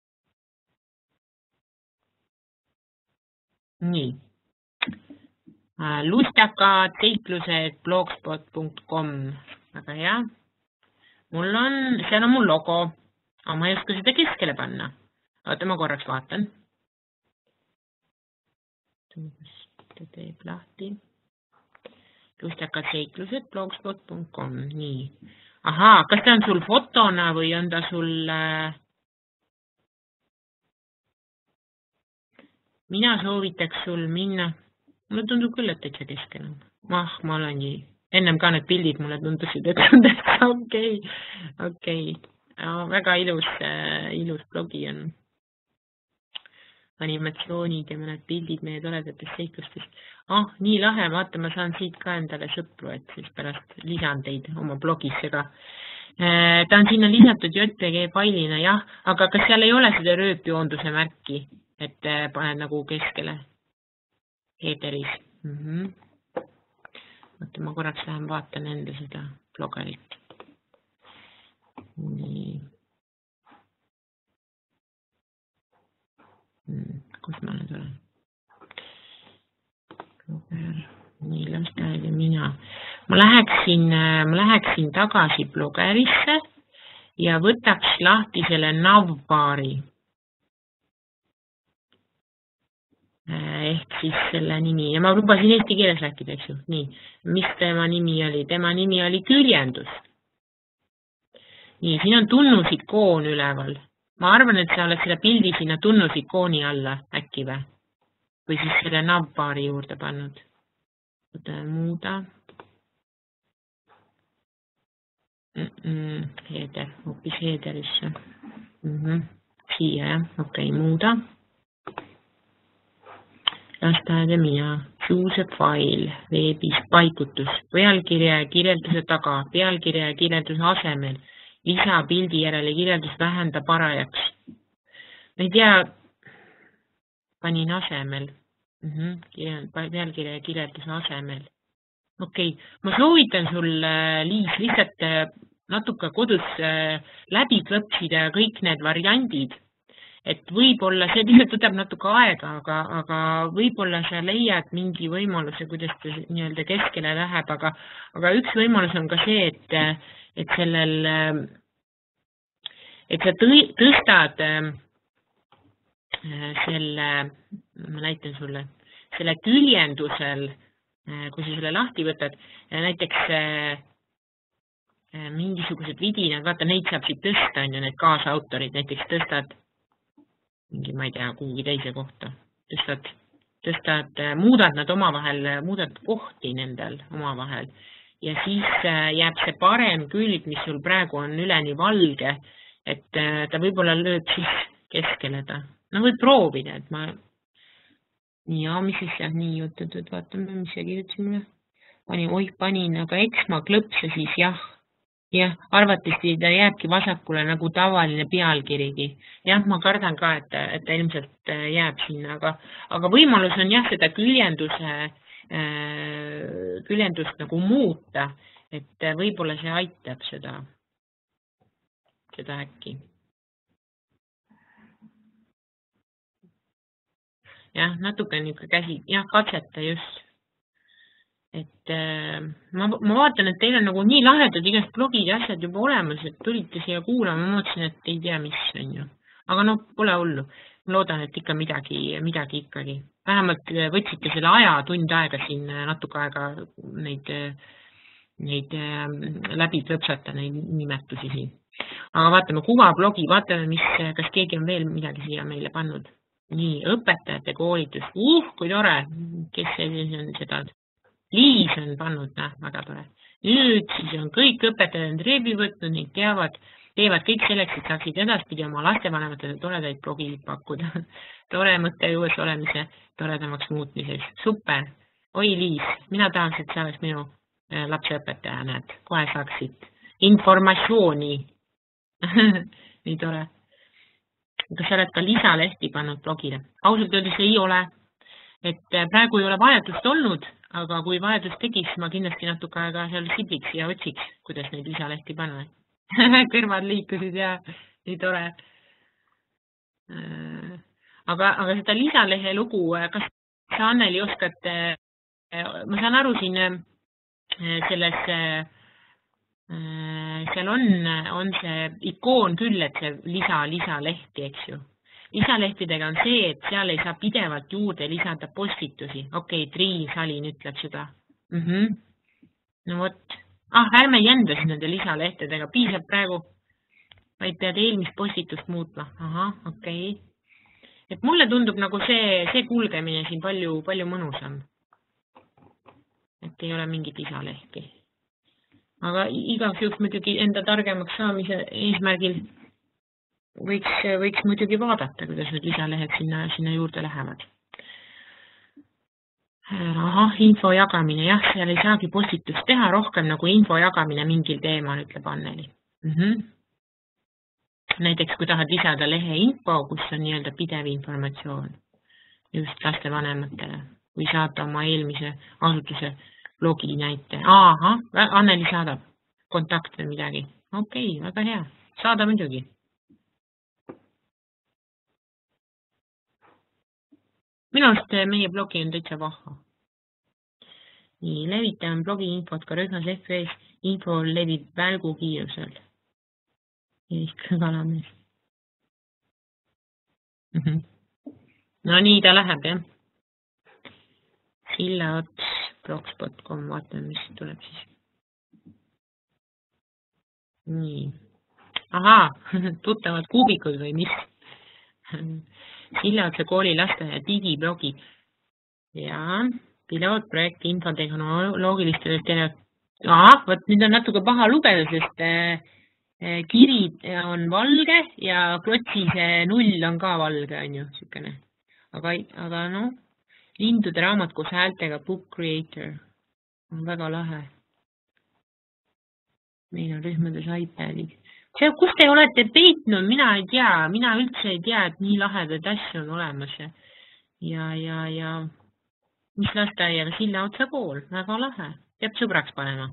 Nii. lustakad, seiklused, blogspot punkt com. Väga hea. Mul on, seal on mul logo, aga ma ei oska seda keskele panna. Oota, ma korraks vaatan. Ta teeb lahti. Lustakad, seiklused, blogspot punkt com. Nii. Ahaa, kas ta on sul fotona või on ta sul... Mina soovitaks sul minna. Mulle tundub küll, et täitsa keskel on. Mah, ma olen nii. Ennem ka need pildid mulle tundusid, et on täitsa okei. Okei. Väga ilus, ilus blogi on. Animatsioonid ja mõned pildid meie toredatest seiklustest. Ah, nii lahe. Vaata, ma saan siit ka endale sõpru, et siis pärast lisan teid oma blogisse ka. Ta on sinna lisatud J P G failina, jah. Aga kas seal ei ole seda rööpjoonduse märki? Et paned nagu keskele headeris. Mm -hmm. Võtta, ma korraks lähen vaatan enda seda blogerit. Nii. Mm, kus ma nüüd olen? Bloger. Nii, lasteaed ja mina. Ma läheksin, ma läheksin tagasi blogerisse ja võtaks lahti selle navbaari. Ehk siis selle nimi, ja ma lubasin eesti keeles rääkida, eks ju. Nii, mis tema nimi oli? Tema nimi oli küljendus. Nii, siin on tunnusikoon üleval. Ma arvan, et sa oled selle pildi sinna tunnusikooni alla äkki või? Või siis selle navbaari juurde pannud. Võta muuda. Mm -mm, header, hoopis headerisse. Mm -hmm. Siia, jah, okei, okay, muuda. Lasteaed ja mina, choose a file, veebis paigutus, pealkirja ja kirjelduse taga, pealkirja ja kirjelduse asemel, lisa pildi järele kirjeldus vähenda parajaks. Ma ei tea, panin asemel, mm -hmm. pealkirja ja kirjelduse asemel. Okei, okay. Ma soovitan sul, Liis, lihtsalt natuke kodus läbi klõpsida kõik need variandid. Et võib-olla see lihtsalt võtab natuke aega, aga, aga võib-olla sa leiad mingi võimaluse, kuidas ta nii-öelda keskele läheb, aga, aga üks võimalus on ka see, et, et sellel, et sa tõi, tõstad selle, ma näitan sulle, selle küljendusel, kui sa selle lahti võtad, näiteks mingisugused vidinad, vaata, neid saab siit tõsta, on ju, need kaasautorid, näiteks tõstad mingi, ma ei tea, kuhugi teise kohta. Tõstad, tõstad, muudad nad omavahel, muudad kohti nendel omavahel. Ja siis jääb see parem külg, mis sul praegu on üleni valge, et ta võib-olla lööb siis keskele ta. No võib proovida, et ma... Nii, ja mis siis jah, nii jutud, et vaatame, mis see kirjutasime. Panin, oih, panin, aga eks ma klõpse siis jah. Jah, arvatavasti ta jääbki vasakule nagu tavaline pealkirigi. Jah, ma kardan ka, et, et ta ilmselt jääb sinna, aga, aga võimalus on jah, seda küljenduse, küljendust nagu muuta, et võib-olla see aitab seda, seda äkki. Jah, natuke niisugune käsi, jah, katseta just. Et ma, ma vaatan, et teil on nagu nii lahedad igast blogid ja asjad juba olemas, et tulite siia kuulama, ma mõtlesin, et ei tea, mis on ju. Aga no, pole hullu. Ma loodan, et ikka midagi, midagi ikkagi. Vähemalt võtsite selle aja, tund aega siin natuke aega neid, neid läbi klõpsata, neid nimetusi siin. Aga vaatame kuvablogi, vaatame, mis, kas keegi on veel midagi siia meile pannud. Nii, õpetajate koolitus. Uh, kui tore. Kes see on seda? Liis on pannud, näh, väga tore. Nüüd siis on kõik õpetajad on treebi võtnud, neid teavad, teevad kõik selleks, et saaksid edaspidi oma lastevanematele toredaid blogisid pakkuda. Tore mõtte juures olemise toredamaks muutmiseks. Super. Oi, Liis, mina tahaks, et sa oleks minu lapseõpetaja, näed, kohe saaksid informatsiooni. Nii tore. Kas sa oled ka lisalehti pannud blogile? Ausalt öeldes ei ole, et praegu ei ole vajadust olnud, aga kui vajadus tegiks, ma kindlasti natuke aega seal sibliks ja otsiks, kuidas neid lisalehti panna. Kõrvad liikusid ja nii tore. Aga, aga seda lisalehe lugu, kas sa, Anneli, oskad ma saan aru siin selles, seal on, on see ikoon küll, et see lisa, lisalehti, eks ju. Lisalehtidega on see, et seal ei saa pidevalt juurde lisada postitusi. Okei, okay, Triin Salin ütleb seda. Mm -hmm. No vot. Ah, ärme jändasi nende lisalehtedega. Piisab praegu, vaid pead eelmist postitust muutma. Aha, okei. Okay. Et mulle tundub nagu see, see kulgemine siin palju, palju mõnusam. Et ei ole mingit lisalehti. Aga igaks juhuks muidugi enda targemaks saamise eesmärgil võiks, võiks muidugi vaadata, kuidas need lisalehed sinna, sinna juurde lähevad. Aha, info jagamine. Jah, seal ei saagi postitust teha rohkem nagu info jagamine mingil teemal, ütleb Anneli. Mm -hmm. Näiteks, kui tahad lisada lehe info, kus on nii-öelda pidev informatsioon just lastevanematele või saata oma eelmise asutuse blogi näite. Aha, Anneli saadab kontakt või midagi. Okei, okay, väga hea. Saada muidugi. Minu arust meie blogi on täitsa vahva. Nii, levitame blogi infot ka rühmas F V-s. Info levib välgu kiirusel. Eestkõne kalamees. Mm -hmm. No nii ta läheb, jah. Sillaots blogspot punkt com, vaatame, mis tuleb siis. Nii. Ahaa, tuttavad kuubikud või mis? Sillaotsa kooli lasteaia digiblogi. Ja pilootprojekt infotehnoloogilistele tele... Aha, võt nüüd on natuke paha lugeda, sest äh, kiri on valge ja klotsi see null on ka valge, on ju, sükene. Aga, aga no, lindude raamat koos häältega Book Creator on väga lahe. Meil on rühmades iPadid. See, kus te olete peitnud, mina ei tea, mina üldse ei tea, et nii lahedaid asju on olemas. Ja, ja, ja mis lasteaiaga Sillaotsa kool, väga lahe. Peab sõbraks panema.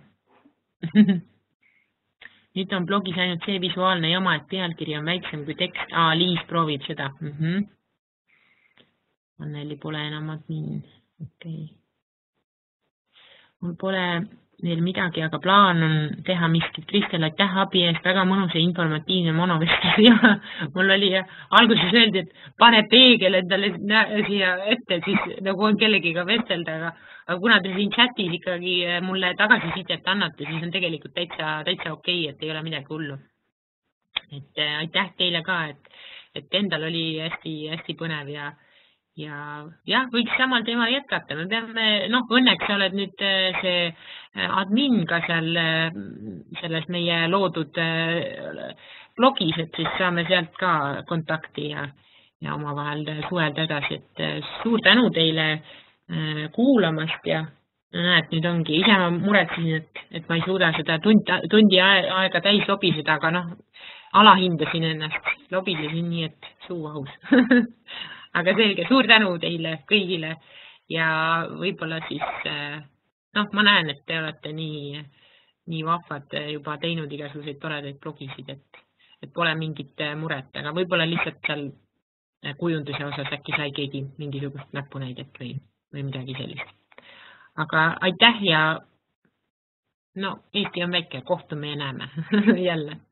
Nüüd on blogis ainult see visuaalne jama, et pealkiri on väiksem kui tekst. Aa, Liis proovib seda. Mm -hmm. Anneli pole enam admin. Okei. Okay. Mul pole veel midagi, aga plaan on teha miskit. Kristel, aitäh abi eest, väga mõnus ja informatiivne monovestlus. Ja mul oli alguses öeldi, et pane peegel endale siia ette, siis nagu on kellegiga vestelda, aga, aga kuna te siin chatis ikkagi mulle tagasisidet annate, siis on tegelikult täitsa, täitsa okei, et ei ole midagi hullu. Et aitäh teile ka, et, et endal oli hästi, hästi põnev ja Ja jah, võiks samal teemal jätkata. Me peame, noh, õnneks sa oled nüüd see admin ka seal selles meie loodud blogis, et siis saame sealt ka kontakti ja, ja oma vahel suhelda edasi. Et suur tänu teile kuulamast ja näed, nüüd ongi. Ise ma muretsin, et, et ma ei suuda seda tund, tundi aega täis lobiseda, aga noh, alahindasin ennast. Lobisesin nii, et suu ahus. Aga selge, suur tänu teile kõigile ja võib-olla siis, noh, ma näen, et te olete nii, nii vahvad juba teinud igasuguseid toredaid blogisid, et, et pole mingit muret, aga võib-olla lihtsalt seal kujunduse osas äkki sai keegi mingisugust näpunäidet või, või midagi sellist. Aga aitäh ja no, Eesti on väike, kohtume ja näeme jälle.